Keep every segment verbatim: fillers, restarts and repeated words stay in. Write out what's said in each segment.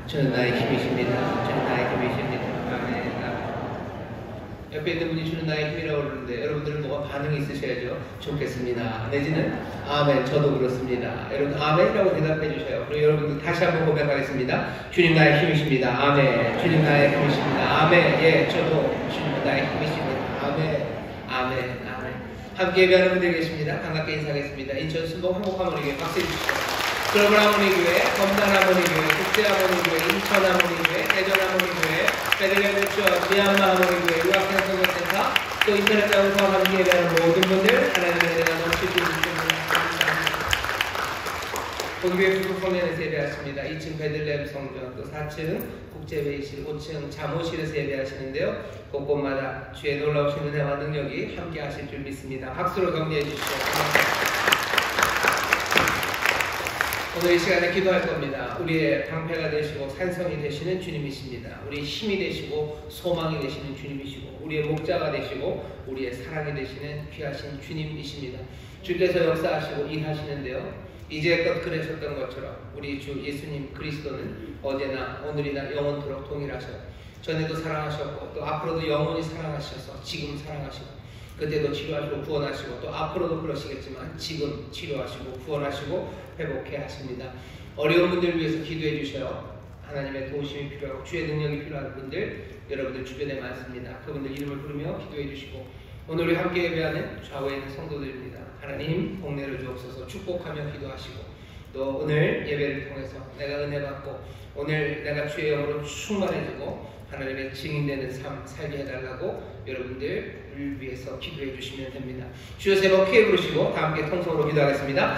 주는 나의 힘이십니다. 주는 나의 힘이십니다. 아멘. 옆에 있는 분이 주는 나의 힘이라고 그러는데 여러분들은 뭐가 반응이 있으셔야죠. 좋겠습니다. 내지는 아멘, 저도 그렇습니다. 여러분 아멘이라고 대답해 주셔요. 그리고 여러분들 다시 한번 고백하겠습니다. 주님 나의 힘이십니다. 아멘. 주님 나의 힘이십니다. 아멘. 예, 저도 주님 나의 힘이십니다. 아멘. 아멘. 아멘. 함께 예배하는 분들 계십니다. 반갑게 인사하겠습니다. 인천 순복 한국하모니교회 박수 주시죠. 글로벌 하모니교회, 검단 하모니교회, 국제 하모니교회, 인천 하모니교회, 대전 하모니교회, 베들레헴 처치, 미얀마 하모니교회, 유학생 선교센터, 또 인터넷 방송과 함께 예배하는 모든 분들 하나님의 은혜가 넘치시길 바랍니다. 본교회 부부 성년에서 예배하십니다. 이 층 베들레헴 성전, 또 사 층 국제회의실, 오 층 자모실에서 예배하시는데요. 곳곳마다 주의 놀라우신 은혜와 능력이 함께 하실 줄 믿습니다. 박수로 격려해 주시죠. 오늘 이 시간에 기도할 겁니다. 우리의 방패가 되시고 산성이 되시는 주님이십니다. 우리의 힘이 되시고 소망이 되시는 주님이시고 우리의 목자가 되시고 우리의 사랑이 되시는 귀하신 주님이십니다. 주께서 역사하시고 일하시는데요. 이제껏 그러셨던 것처럼 우리 주 예수님 그리스도는 어제나 오늘이나 영원토록 동일하셔요. 전에도 사랑하셨고 또 앞으로도 영원히 사랑하셔서 지금 사랑하시고 그때도 치료하시고 구원하시고 또 앞으로도 그러시겠지만 지금 치료하시고 구원하시고 회복해 하십니다. 어려운 분들을 위해서 기도해 주셔요. 하나님의 도우심이 필요하고 주의 능력이 필요한 분들 여러분들 주변에 많습니다. 그분들 이름을 부르며 기도해 주시고 오늘 우리 함께 예배하는 좌우에 있는 성도들입니다. 하나님 복내를 주옵소서. 축복하며 기도하시고 또 오늘 예배를 통해서 내가 은혜 받고 오늘 내가 주의 영으로 충만해지고 하나님의 증인되는 삶 살게 해달라고 여러분들을 위해서 기도해 주시면 됩니다. 주여 세 번 크게 부르시고 다 함께 통성으로 기도하겠습니다.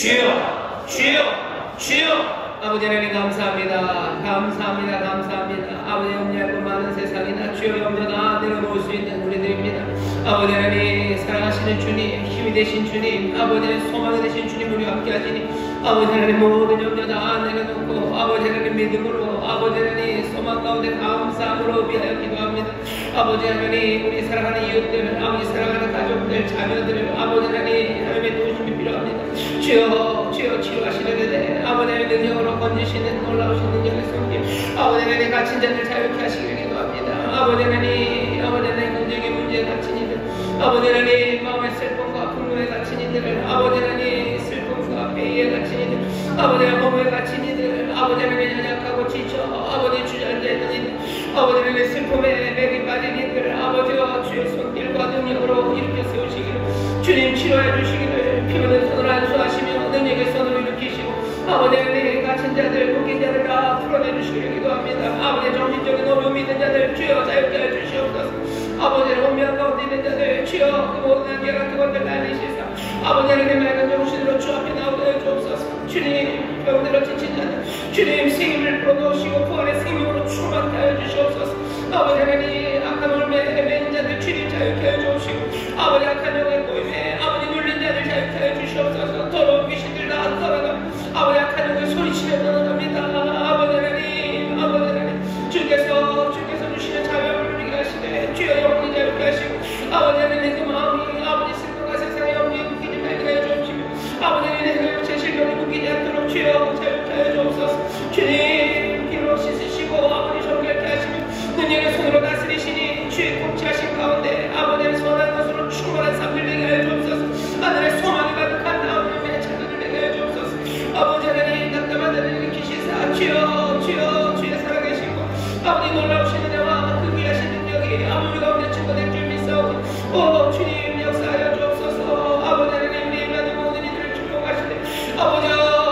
주여 주여 주여 아버지 하나님 감사합니다. 감사합니다. 감사합니다. 아버지 염려하고 많은 세상이나 주여 염려 다 내려놓을 수 있는 우리들입니다. 아버지 하나님 사랑하시는 주님 힘이 되신 주님 아버지 하나님 소망이 되신 주님 우리와 함께 하시니 아버지 하나님 모든 염려 다 내려놓고 아버지 하나님 믿음으로 아버지 하나님 소망 가운데 감사함으로 위하여 기도합니다. 아버지 하나님 우리 사랑하는 이웃들 아버지 사랑하는 가족들 자녀들 아버지 하나님 하나님의 도우심이 필요합니다. 주여 주여 치료하시는 은혜 아버지 하나님 능력으로 건지시는 놀라우신 능력의 손길 아버지 하나님 갇힌 자들 자유케 하시길 기도합니다. 아버지 하나님 아버지 하나님 경제의 문제에 갇힌 이들 아버지 하나님 마음의 슬픔과 분노에 갇힌 이들을 아버지 하나님 슬픔과 회의에 갇힌 이들 아버지 하나님 몸에 갇힌 이들 아버지 하나님 연약하고 지쳐 아버지 주저앉아 있는 이들 아버지 하나님 슬픔에 맥이 빠진 이들 아버지와 주의 손길과 능력으로 일으켜 세우시기를 주님 치료해 주시기를 피 묻은 손으로 안수하시며 능력의 손으로 일으키시고 아버지 하나님 갇힌 자들 묶인 자들 다 풀어내 주시기를 기도합니다. 아버지 정신적인 어려움이 있는 자들 주여 자유케 해 주시옵소서. 아버지 혼미한 가운데 있는 자들 주여 그 모든 안개 같은 것들 날리시사 아버지 하나님 맑은 정신으로 주 앞에 나오게 해 주옵소서. 주님 병들어 지친 자들 주님 생명을 불어넣으시고 부활의 생명으로 충만케 하여 주시옵소서. 아버지 하나님 악한 얼매에 매인 자들 주님 자유케 해 주옵시고 아버지 악한 영에 보임에 아버지 눌린 자들 자유케 해 주시옵소서. 더러운 귀신들 다 떠나가 아버지 악한 영에 소리치며 떠나갑니다. 아버지 하나님 아버지 하나님 주께서 주께서 주시는 자유를 누리게 하시되 주여 영혼이 자유케 하시고 아버지 하나님 그 마음이 아버지 슬픔과 세상의 영혼이 묶이지 말게 해 주옵시며 아버지 하나님 제 실명이 묶이지 않도록 주여 자유케 해 주옵소서. 주님 피로 씻으시고 아버지 정결케 하시며 능력의 손으로 다스리시니 주의 통치하신 가운데 아버지의 선한 것으로 충만한 삶을 내게 해 주옵소서. 하늘의 소망이 가득한 아버지의 자들을 내게 해 주옵소서. 아버지 하나님 답답한 자를 일으키시사 주여 주여 주의 살아계시고 아버지 놀라우신 은혜와 그 귀하신 능력이 아버지 가운데 증거될 줄 믿사오니 오 주님 역사하여 주옵소서. 아버지 하나님 우리 예배하는 모든 이들을 축복하시되 아버지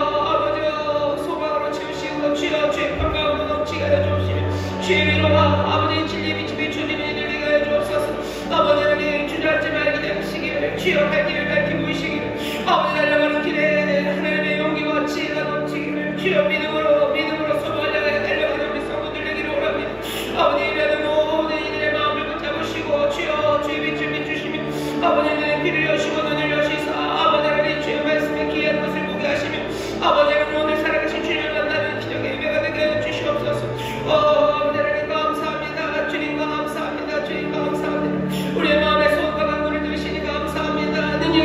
아버지 소망으로 채우시고 주여 주의 평강으로 넘치게 하여 주옵시며 주의 위로와 아버지 진리의 빛이 비추어지는 이들 되게 하여 주옵소서. 아버지 하나님 주저앉지 말게 하시기를 주여 갈 길을 밝히 보이시기를 아버지 달려가는 길에 하나님의 용기와 지혜가 넘치기를 주여 믿음으로 믿음으로 소망을 향하여 달려가는 우리 성도들 되기를 원합니다. 아버지 예배하는 모든 이들의 마음을 붙잡으시고 주여 주의 빛을 비추시며 아버지 하나님 귀를 여시고 눈을 여시사 아버지 하나님 주의 말씀에 귀한 것을 보게 하시며 아버지 하나님 오늘 살아계신 주님을 만나는 기적의 예배가 되게 하여 주시옵소서. 오 아버지 하나님 감사합니다. 주님 감사합니다. 주님 감사합니다. 우리의 마음의 소원과 간구를 들으시니 감사합니다. 능력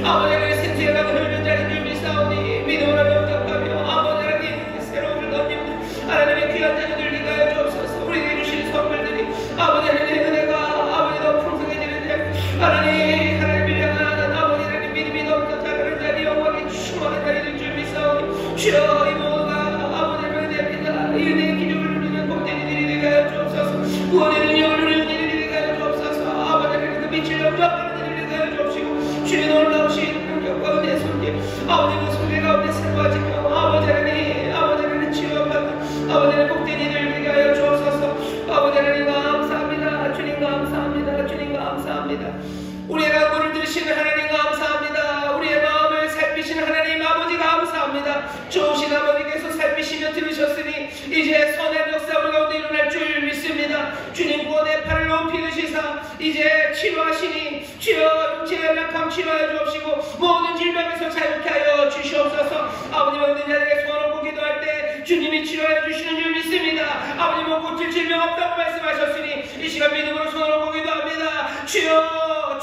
아버지 하나님 생수의 강을 흐르는 자리인 줄 믿사오니 믿음으로 영접하며 아버지 하나님 새로움을 넘기는 하나님의 귀한 자녀들 위하여 주옵소서. 우리에게 주신 선물들이 아버지 하나님의 은혜가 아버지 더 풍성해지는데 하나님 하나님을 향한 아버지 하나님 믿음이 넘쳐 자라는 자리 영광이 충만한 자리인 줄 믿사오니 주여 이 모두가 아버지 하나님의 은혜입니다. 이 은혜의 기적을 누리는 복된 이들이 되게 하여 주옵소서. 구원의 능력을 누리는 이들이 되게 하여 주옵소서. 아버지 하나님 그 빛을 영접하는 이들이 되게 하여 주옵시고 주의 놀라우신 능력과 은혜의 손길 아버지 그 손길 가운데 새로워지며 아버지 하나님 아버지 하나님 치유받는 아버지 하나님 복된 이들 되게 하여 주옵소서. 아버지 하나님 감사합니다. 주님 감사합니다. 주님 감사합니다. 우리의 간구를 들으시는 하나님 감사합니다. 우리의 마음을 살피시는 하나님 아버지 감사합니다. 좋으신 아버지께서 살피시며 들으셨으니 이제 선한 역사 우리 가운데 일어날 줄 믿습니다. 주님 구원의 팔을 높이 드시사 이제 치료하시니 주여 육체의 연약함 치료하여 주옵시고 모든 질병에서 자유케 하여 주시옵소서. 아버님 없는 자들에게 손을 보고 기도할 때 주님이 치료하여 주시는 줄 믿습니다. 아버님 못 고칠 질병 없다고 말씀하셨으니 이 시간 믿음으로 손을 보고 기도합니다. 주여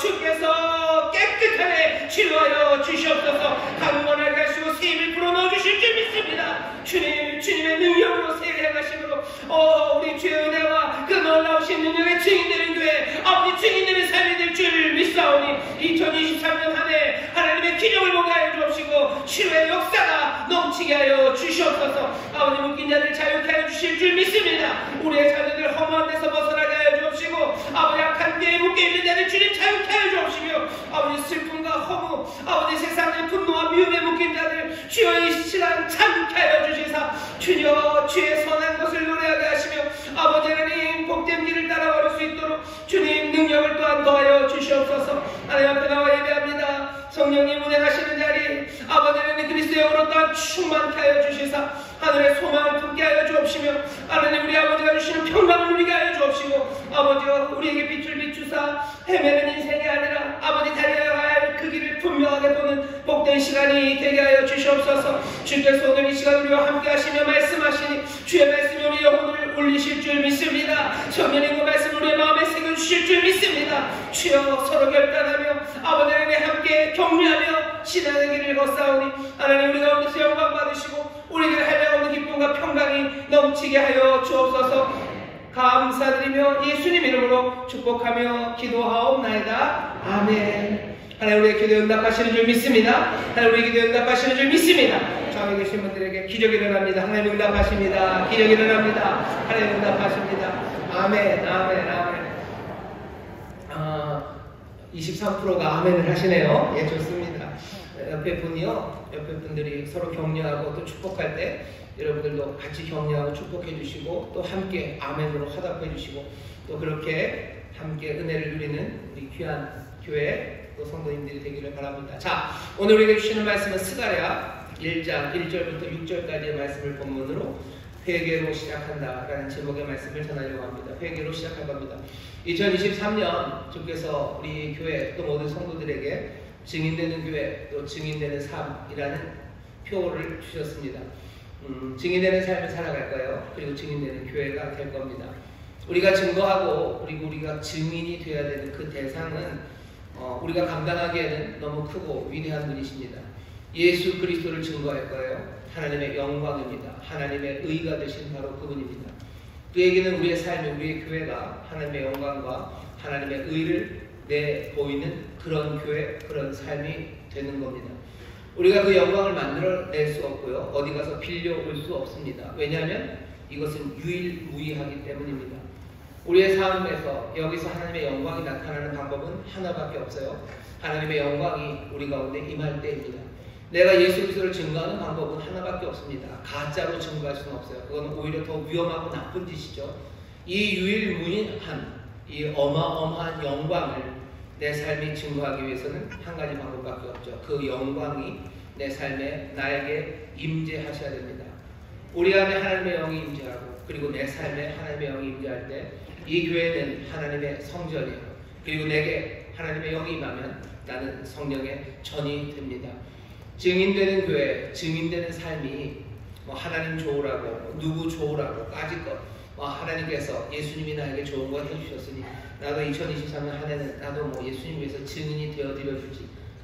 주께서 깨끗하게 치료하여 주시옵소서. 강건하게 하시고 새 힘을 불어넣어 주실 줄 믿습니다. 주님 주님의 능력으로 세례 행하심으로 어, 우리 주의 은혜와 그 놀라우신 능력의 증인되는 교회 아버지 증인되는 삶이 될 줄 믿사오니 이천이십삼 년 한 해 하나님의 기적을 보게 하여 주옵시고 치료의 역사가 넘치게 하여 주시옵소서. 아버지 묶인 자들 자유케 하여 주실 줄 믿습니다. 우리의 자녀들 허무한 데서 벗어나게 하여 주옵시고 아버지 악한 데에 묶여있는 자들 주님 자유케 하여 주옵시며 아버지 슬픔과 허무 아버지 세상의 분노와 미움에 묶인 자들 주여 이 시간 참게 하여 주시사 주여 주의 선한 것을 노래하게 하시며 아버지 하나님 복된 길을 따라갈 수 있도록 주님 능력을 또한 더하여 주시옵소서. 하나님 앞에 나와 예배합니다. 성령님 운행하시는 자리 아버지 하나님 그리스도의 영으로 또한 충만케 하여 주시사 하늘의 소망을 품게 하여 주옵시며 하나님 우리 아버지가 주시는 평강을 누리게 하여 주옵시고 아버지와 우리에게 빛을 비추사 헤매는 인생이 아니라 아버지 달려야 할 그 길을 분명하게 보는 복된 시간이 되게 하여 주시옵소서. 주께서 오늘 이 시간 우리와 함께 하시며 말씀하시니 주의 말씀이 우리 영혼을 울리실 줄 믿습니다. 성령님 그 말씀 우리의 마음에 새겨주실 줄 믿습니다. 주여 서로 결단하며 아버지 하나님 함께 격려하며 신앙의 길을 걷사오니 하나님 우리 가운데서 영광 받으시고 우리에게 할례 없는 기쁨과 평강이 넘치게 하여 주옵소서. 감사드리며 예수님 이름으로 축복하며 기도하옵나이다. 아멘. 하나님 우리의 기도에 응답하시는 줄 믿습니다. 하나님 우리의 기도에 응답하시는 줄 믿습니다. 좌우에 계신 분들에게 기적이 일어납니다. 하나님 응답하십니다. 기적이 일어납니다. 하나님 응답하십니다. 아멘 아멘 아멘. 어, 이십삼 퍼센트가 아멘을 하시네요. 예, 좋습니다. 옆에 분이요, 옆에 분들이 서로 격려하고 또 축복할 때 여러분들도 같이 격려하고 축복해 주시고 또 함께 아멘으로 화답해 주시고 또 그렇게 함께 은혜를 누리는 우리 귀한 교회 또 성도님들이 되기를 바랍니다. 자, 오늘 우리에게 주시는 말씀은 스가랴 일 장 일 절부터 육 절까지의 말씀을 본문으로 회개로 시작한다라는 제목의 말씀을 전하려고 합니다. 회개로 시작할 겁니다. 이천이십삼 년 주께서 우리 교회 또 모든 성도들에게 증인되는 교회 또 증인되는 삶이라는 표를 주셨습니다. 음, 증인되는 삶을 살아갈 거예요. 그리고 증인되는 교회가 될 겁니다. 우리가 증거하고 그리고 우리가 증인이 되어야 되는 그 대상은 어, 우리가 감당하기에는 너무 크고 위대한 분이십니다. 예수 그리스도를 증거할 거예요. 하나님의 영광입니다. 하나님의 의가 되신 바로 그분입니다. 그에게는 우리의 삶이 우리의 교회가 하나님의 영광과 하나님의 의를 내보이는 그런 교회, 그런 삶이 되는 겁니다. 우리가 그 영광을 만들어낼 수 없고요. 어디 가서 빌려올 수 없습니다. 왜냐하면 이것은 유일무이하기 때문입니다. 우리의 삶에서 여기서 하나님의 영광이 나타나는 방법은 하나밖에 없어요. 하나님의 영광이 우리 가운데 임할 때입니다. 내가 예수 그리스도를 증거하는 방법은 하나밖에 없습니다. 가짜로 증거할 수는 없어요. 그건 오히려 더 위험하고 나쁜 짓이죠. 이 유일무이한 이 어마어마한 영광을 내 삶이 증거하기 위해서는 한 가지 방법밖에 없죠. 그 영광이 내 삶에 나에게 임재하셔야 됩니다. 우리 안에 하나님의 영이 임재하고 그리고 내 삶에 하나님의 영이 임재할 때 이 교회는 하나님의 성전이에요. 그리고 내게 하나님의 영이 임하면 나는 성령의 전이 됩니다. 증인되는 교회, 증인되는 삶이 뭐 하나님 좋으라고 누구 좋으라고 까짓것 뭐 하나님께서 예수님이 나에게 좋은 거 해주셨으니 나도 이천이십삼 년 한 해는 나도 뭐 예수님 위해서 증인이 되어드려주지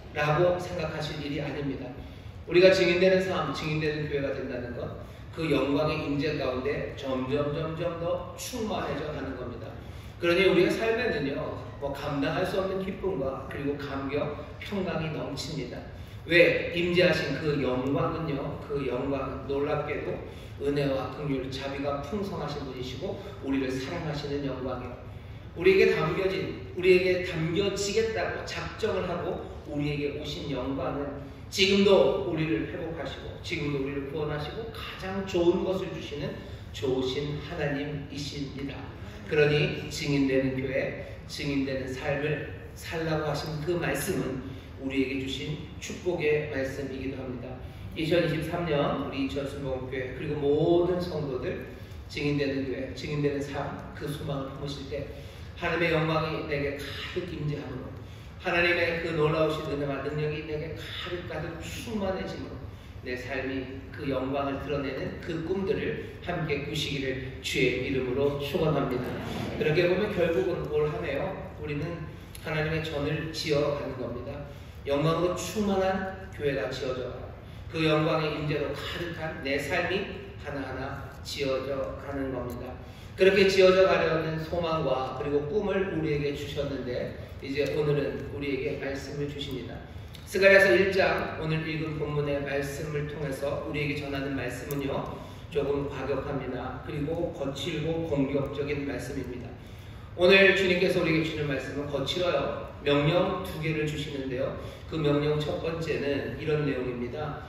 라고 생각하실 일이 아닙니다. 우리가 증인되는 삶, 증인되는 교회가 된다는 것, 그 영광의 임재 가운데 점점 점점 더 충만해져 가는 겁니다. 그러니 우리의 삶에는요, 뭐 감당할 수 없는 기쁨과 그리고 감격, 평강이 넘칩니다. 왜? 임재하신 그 영광은요, 그 영광 놀랍게도 은혜와 긍휼, 자비가 풍성하신 분이시고 우리를 사랑하시는 영광이요. 우리에게 담겨진, 우리에게 담겨지겠다고 작정을 하고 우리에게 오신 영광은 지금도 우리를 회복하시고 지금도 우리를 구원하시고 가장 좋은 것을 주시는 좋으신 하나님이십니다. 그러니 증인되는 교회, 증인되는 삶을 살라고 하신 그 말씀은 우리에게 주신 축복의 말씀이기도 합니다. 이천이십삼 년 우리 이천순복음교회 그리고 모든 성도들 증인되는 교회, 증인되는 삶, 그 소망을 품으실 때 하나님의 영광이 내게 가득 임재함으로 하나님의 그 놀라우신 은혜와 능력이 내게 가득 가득 충만해짐으로 내 삶이 그 영광을 드러내는 그 꿈들을 함께 꾸시기를 주의 이름으로 축원합니다. 그렇게 보면 결국은 뭘 하네요? 우리는 하나님의 전을 지어가는 겁니다. 영광으로 충만한 교회가 지어져가고 그 영광의 임재로 가득한 내 삶이 하나하나 지어져 가는 겁니다. 그렇게 지어져 가려는 소망과 그리고 꿈을 우리에게 주셨는데 이제 오늘은 우리에게 말씀을 주십니다. 스가랴서 일 장 오늘 읽은 본문의 말씀을 통해서 우리에게 전하는 말씀은요, 조금 과격합니다. 그리고 거칠고 공격적인 말씀입니다. 오늘 주님께서 우리에게 주는 말씀은 거칠어요. 명령 두 개를 주시는데요. 그 명령 첫 번째는 이런 내용입니다.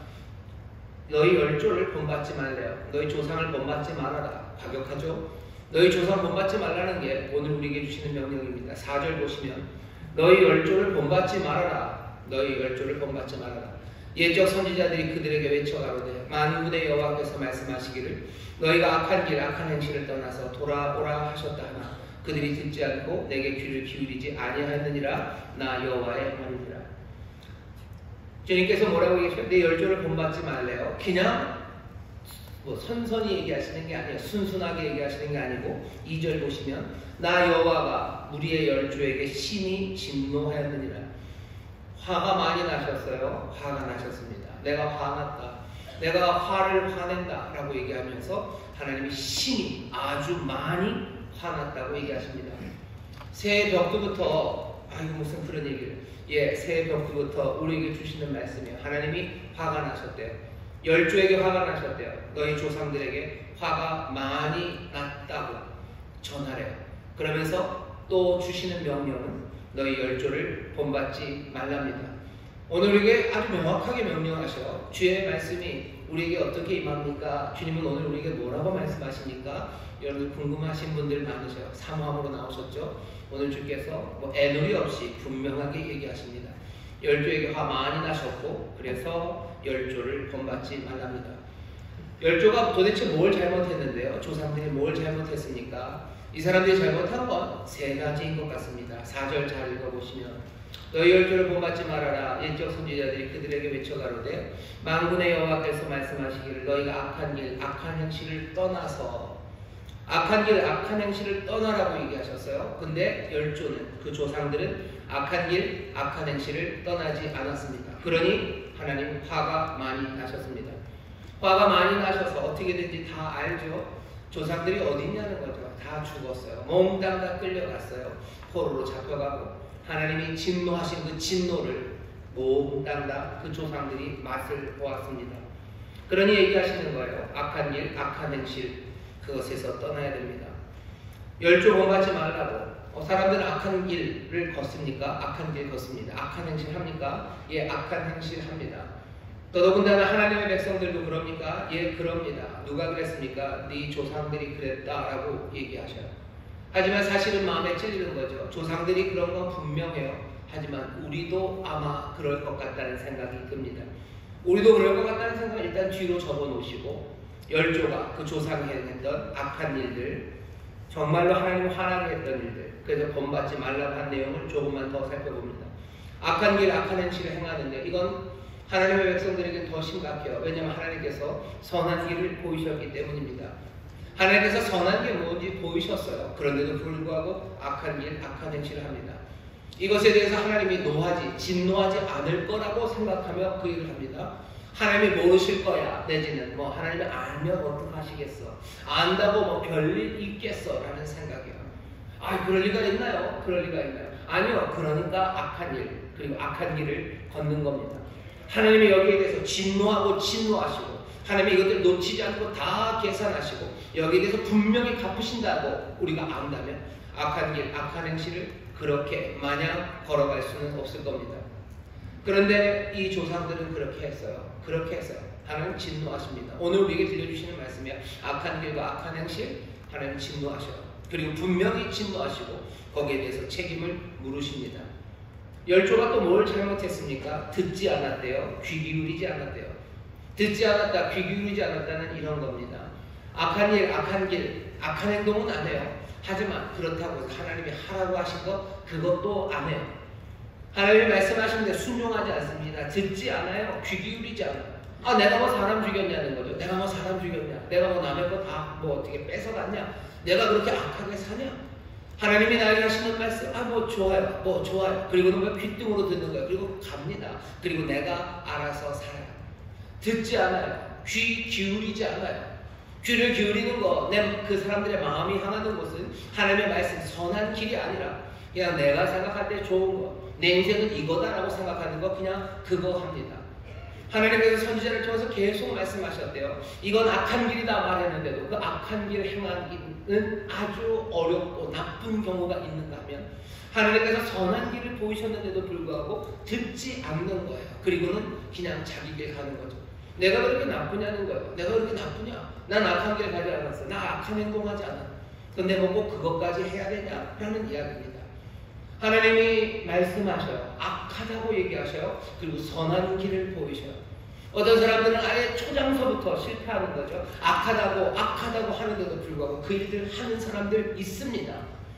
너희 열조를 본받지 말래요. 너희 조상을 본받지 말아라. 과격하죠? 너희 조상 본받지 말라는 게 오늘 우리에게 주시는 명령입니다. 사 절 보시면 너희 열조를 본받지 말아라. 너희 열조를 본받지 말아라. 옛적 선지자들이 그들에게 외쳐가로되 만군의 여호와께서 말씀하시기를 너희가 악한 길 악한 행실을 떠나서 돌아오라 하셨다 하나 그들이 듣지 않고 내게 귀를 기울이지 아니하였느니라. 나 여호와의 말이니라. 주님께서 뭐라고 얘기하셔요? 내 열조를 본받지 말래요. 그냥 뭐 선선히 얘기하시는 게 아니에요. 순순하게 얘기하시는 게 아니고 이 절 보시면 나 여호와가 우리의 열조에게 심히 진노하였느니라. 화가 많이 나셨어요. 화가 나셨습니다. 내가 화났다. 내가 화를 화낸다 라고 얘기하면서 하나님이 심히 아주 많이 화났다고 얘기하십니다. 새해 벽두부터 아이고 무슨 그런 얘기를 예, 새해 벽두부터 우리에게 주시는 말씀이에요. 하나님이 화가 나셨대요. 열조에게 화가 나셨대요. 너희 조상들에게 화가 많이 났다고 전하래요. 그러면서 또 주시는 명령은 너희 열조를 본받지 말랍니다. 오늘 우리에게 아주 명확하게 명령하셔. 주의 말씀이 우리에게 어떻게 임합니까? 주님은 오늘 우리에게 뭐라고 말씀하십니까? 여러분 궁금하신 분들 많으셔요. 사모함으로 나오셨죠? 오늘 주께서 뭐 애누리 없이 분명하게 얘기하십니다. 열조에게 화 많이 나셨고 그래서 열조를 본받지 말랍니다. 열조가 도대체 뭘 잘못했는데요? 조상들이 뭘 잘못했습니까? 이 사람들이 잘못한 건 세 가지인 것 같습니다. 사 절 잘 읽어보시면 너희 열조를 본받지 말아라. 옛적 선지자들이 그들에게 외쳐가로되 만군의 여호와께서 말씀하시기를 너희가 악한 길 악한 행실을 떠나서 악한 길 악한 행실을 떠나라고 얘기하셨어요. 근데 열조는 그 조상들은 악한 길 악한 행실을 떠나지 않았습니다. 그러니 하나님 화가 많이 나셨습니다. 화가 많이 나셔서 어떻게든지 다 알죠. 조상들이 어디 있냐는 거죠. 다 죽었어요. 몽땅 다 끌려갔어요. 포로로 잡혀가고 하나님이 진노하신 그 진노를 몽땅 다 그 조상들이 맛을 보았습니다. 그러니 얘기하시는 거예요. 악한 길, 악한 행실 그것에서 떠나야 됩니다. 열조 본받지 말라고. 어, 사람들은 악한 길을 걷습니까? 악한 길 걷습니다. 악한 행실 합니까? 예, 악한 행실 합니다. 더더군다나 하나님의 백성들도 그럽니까? 예, 그럽니다. 누가 그랬습니까? 네 조상들이 그랬다라고 얘기하셔요. 하지만 사실은 마음에 찔리는 거죠. 조상들이 그런 건 분명해요. 하지만 우리도 아마 그럴 것 같다는 생각이 듭니다. 우리도 그럴 것 같다는 생각을 일단 뒤로 접어놓으시고 열조가 그 조상이 했던 악한 일들, 정말로 하나님 화나게 했던 일들, 그래서 본받지 말라고 한 내용을 조금만 더 살펴봅니다. 악한 길, 악한 행실을 행하는데 이건 하나님의 백성들에게 더 심각해요. 왜냐하면 하나님께서 선한 길을 보이셨기 때문입니다. 하나님께서 선한 게 뭔지 보이셨어요. 그런데도 불구하고 악한 길, 악한 행실을 합니다. 이것에 대해서 하나님이 노하지, 진노하지 않을 거라고 생각하며 그 일을 합니다. 하나님이 모르실 거야 내지는 뭐 하나님이 알면 어떡하시겠어, 안다고 뭐 별일 있겠어 라는 생각이에요. 아, 그럴 리가 있나요? 그럴 리가 있나요? 아니요. 그러니까 악한 일, 그리고 악한 길을 걷는 겁니다. 하나님이 여기에 대해서 진노하고 진노하시고 하나님이 이것들 놓치지 않고 다 계산하시고 여기에 대해서 분명히 갚으신다고 우리가 안다면 악한 길, 악한 행실을 그렇게 마냥 걸어갈 수는 없을 겁니다. 그런데 이 조상들은 그렇게 했어요. 그렇게 했어요. 하나님 진노하십니다. 오늘 우리에게 들려주시는 말씀이야. 악한 길과 악한 행실 하나님 진노하셔요. 그리고 분명히 진노하시고 거기에 대해서 책임을 물으십니다. 열조가 또 뭘 잘못했습니까? 듣지 않았대요. 귀 기울이지 않았대요. 듣지 않았다, 귀 기울이지 않았다는 이런 겁니다. 악한 일, 악한 길, 악한 행동은 안 해요. 하지만 그렇다고 해서 하나님이 하라고 하신 것 그것도 안 해요. 하나님이 말씀하시는데 순종하지 않습니다. 듣지 않아요. 귀 기울이지 않아요. 아, 내가 뭐 사람 죽였냐는 거죠. 내가 뭐 사람 죽였냐, 내가 뭐 남의 거 다 뭐 어떻게 뺏어갔냐, 내가 그렇게 악하게 사냐. 하나님이 나에게 하시는 말씀, 아, 뭐 좋아요, 뭐 좋아요. 그리고는 뭐 귓등으로 듣는 거예요. 그리고 갑니다. 그리고 내가 알아서 살아요. 듣지 않아요. 귀 기울이지 않아요. 귀를 기울이는 거, 내 그 사람들의 마음이 향하는 곳은 하나님의 말씀, 선한 길이 아니라 그냥 내가 생각할 때 좋은 거, 내 인생은 이거다라고 생각하는 거, 그냥 그거 합니다. 하나님께서 선지자를 통해서 계속 말씀하셨대요. 이건 악한 길이다 말했는데도 그 악한 길을 행하기는 아주 어렵고 나쁜 경우가 있는가 하면 하나님께서 선한 길을 보이셨는데도 불구하고 듣지 않는 거예요. 그리고는 그냥 자기 길 가는 거죠. 내가 그렇게 나쁘냐는 거예요. 내가 그렇게 나쁘냐? 난 악한 길을 가지 않았어. 나 악한 행동하지 않아. 근데 뭐 꼭 그것까지 해야 되냐? 라는 이야기입니다. 하나님이 말씀하셔요. 악하다고 얘기하셔요. 그리고 선한 길을 보이셔요. 어떤 사람들은 아예 초장서부터 실패하는 거죠. 악하다고 악하다고 하는데도 불구하고 그 일을 하는 사람들 있습니다.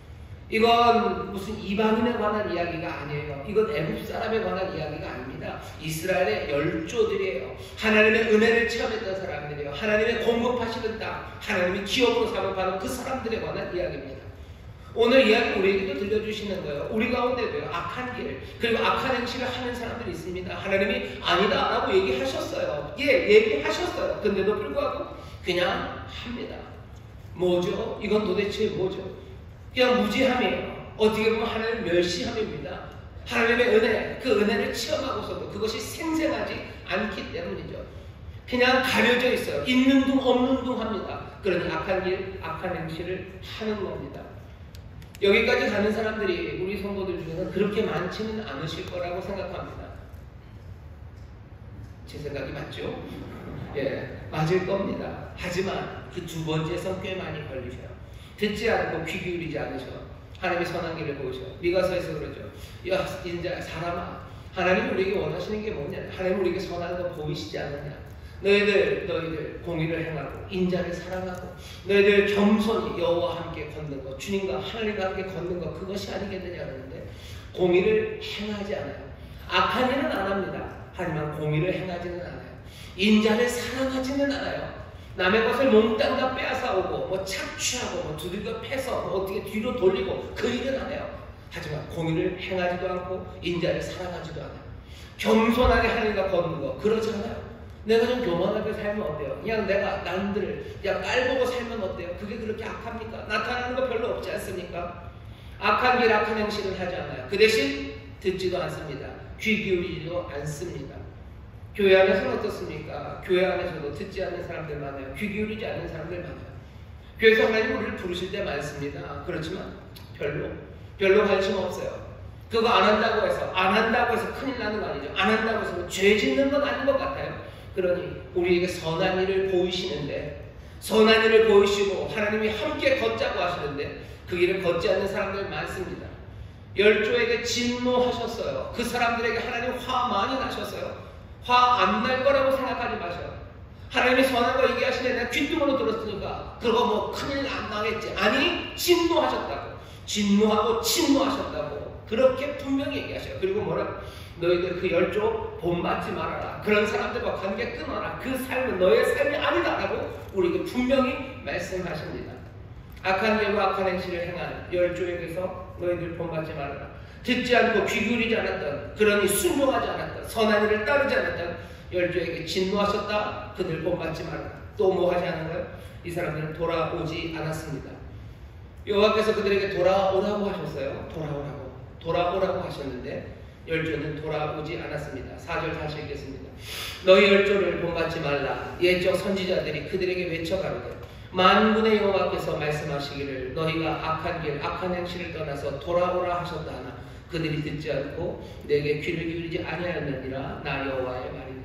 이건 무슨 이방인에 관한 이야기가 아니에요. 이건 애굽 사람에 관한 이야기가 아닙니다. 이스라엘의 열조들이에요. 하나님의 은혜를 체험했던 사람들이에요. 하나님의 공급하시는 땅, 하나님이 기업으로 사업하는 그 사람들에 관한 이야기입니다. 오늘 이야기 우리에게도 들려주시는 거예요. 우리 가운데도요, 악한 길, 그리고 악한 행실을 하는 사람들이 있습니다. 하나님이 아니다 라고 얘기하셨어요. 예, 얘기하셨어요. 근데도 불구하고 그냥 합니다. 뭐죠? 이건 도대체 뭐죠? 그냥 무지함이에요. 어떻게 보면 하나님 멸시함입니다. 하나님의 은혜, 그 은혜를 체험하고서도 그것이 생생하지 않기 때문이죠. 그냥 가려져 있어요. 있는 둥 없는 둥 합니다. 그러니 악한 길, 악한 행실을 하는 겁니다. 여기까지 가는 사람들이 우리 성도들 중에는 그렇게 많지는 않으실 거라고 생각합니다. 제 생각이 맞죠? 예, 맞을 겁니다. 하지만 그 두 번째에선 꽤 많이 걸리셔요. 듣지 않고 귀 기울이지 않으셔. 하나님의 선한 길을 보이셔. 미가서에서 그러죠. 야, 인자, 사람아, 하나님이 우리에게 원하시는 게 뭐냐? 하나님이 우리에게 선한 거 보이시지 않느냐? 너희들 너희들 공의를 행하고 인자를 사랑하고 너희들 겸손히 여호와와 함께 걷는 것, 주님과 하나님과 함께 걷는 것, 그것이 아니겠느냐 하는데 공의를 행하지 않아요. 악한 일은 안 합니다. 하지만 공의를 행하지는 않아요. 인자를 사랑하지는 않아요. 남의 것을 몽땅 다 빼앗아오고 뭐 착취하고 뭐 두들겨 패서 뭐 어떻게 뒤로 돌리고 그 일은 안 해요. 하지만 공의를 행하지도 않고 인자를 사랑하지도 않아요. 겸손하게 하나님과 걷는 것, 그렇지 않아요. 내가 좀 교만하게 살면 어때요? 그냥 내가 남들을 그냥 깔보고 살면 어때요? 그게 그렇게 악합니까? 나타나는 거 별로 없지 않습니까? 악한 길, 악한 행실은 하지 않아요. 그 대신 듣지도 않습니다. 귀 기울이지도 않습니다. 교회 안에서는 어떻습니까? 교회 안에서도 듣지 않는 사람들 많아요. 귀 기울이지 않는 사람들 많아요. 교회에서 하나님 우리를 부르실 때 많습니다. 그렇지만 별로 별로 관심 없어요. 그거 안 한다고 해서 안 한다고 해서 큰일 나는 거 아니죠. 안 한다고 해서 죄 짓는 건 아닌 것 같아요. 그러니 우리에게 선한 일을 보이시는데, 선한 일을 보이시고 하나님이 함께 걷자고 하시는데 그 길을 걷지 않는 사람들 많습니다. 열조에게 진노하셨어요. 그 사람들에게 하나님 화 많이 나셨어요. 화 안 날 거라고 생각하지 마셔요. 하나님이 선한 거 얘기하시는데 내가 귓등으로 들었으니까 그거 뭐 큰일 안 나겠지. 아니, 진노하셨다고. 진노하고 진노하셨다고 그렇게 분명히 얘기하셔요. 그리고 뭐라? 너희들 그 열조 본받지 말아라. 그런 사람들과 관계 끊어라. 그 삶은 너의 삶이 아니다라고 우리에게 분명히 말씀하십니다. 악한 일과 악한 행실을 행하는 열조에게서 너희들 본받지 말아라. 듣지 않고 귀 기울이지 않았던, 그러니 순종하지 않았던, 선한 일을 따르지 않았던 열조에게 진노하셨다. 그들 본받지 말라. 또 뭐 하지 않은 거예요? 이 사람들은 돌아오지 않았습니다. 여호와께서 그들에게 돌아오라고 하셨어요. 돌아오라고. 돌아오라고 하셨는데 열조는 돌아오지 않았습니다. 사 절 다시 읽겠습니다. 너희 열조를 본받지 말라. 옛적 선지자들이 그들에게 외쳐가로되 만군의 여호와께서 말씀하시기를 너희가 악한 길 악한 행실을 떠나서 돌아오라 하셨다 하나 그들이 듣지 않고 내게 귀를 기울이지 아니하였느니라. 나 여호와의 말이니라.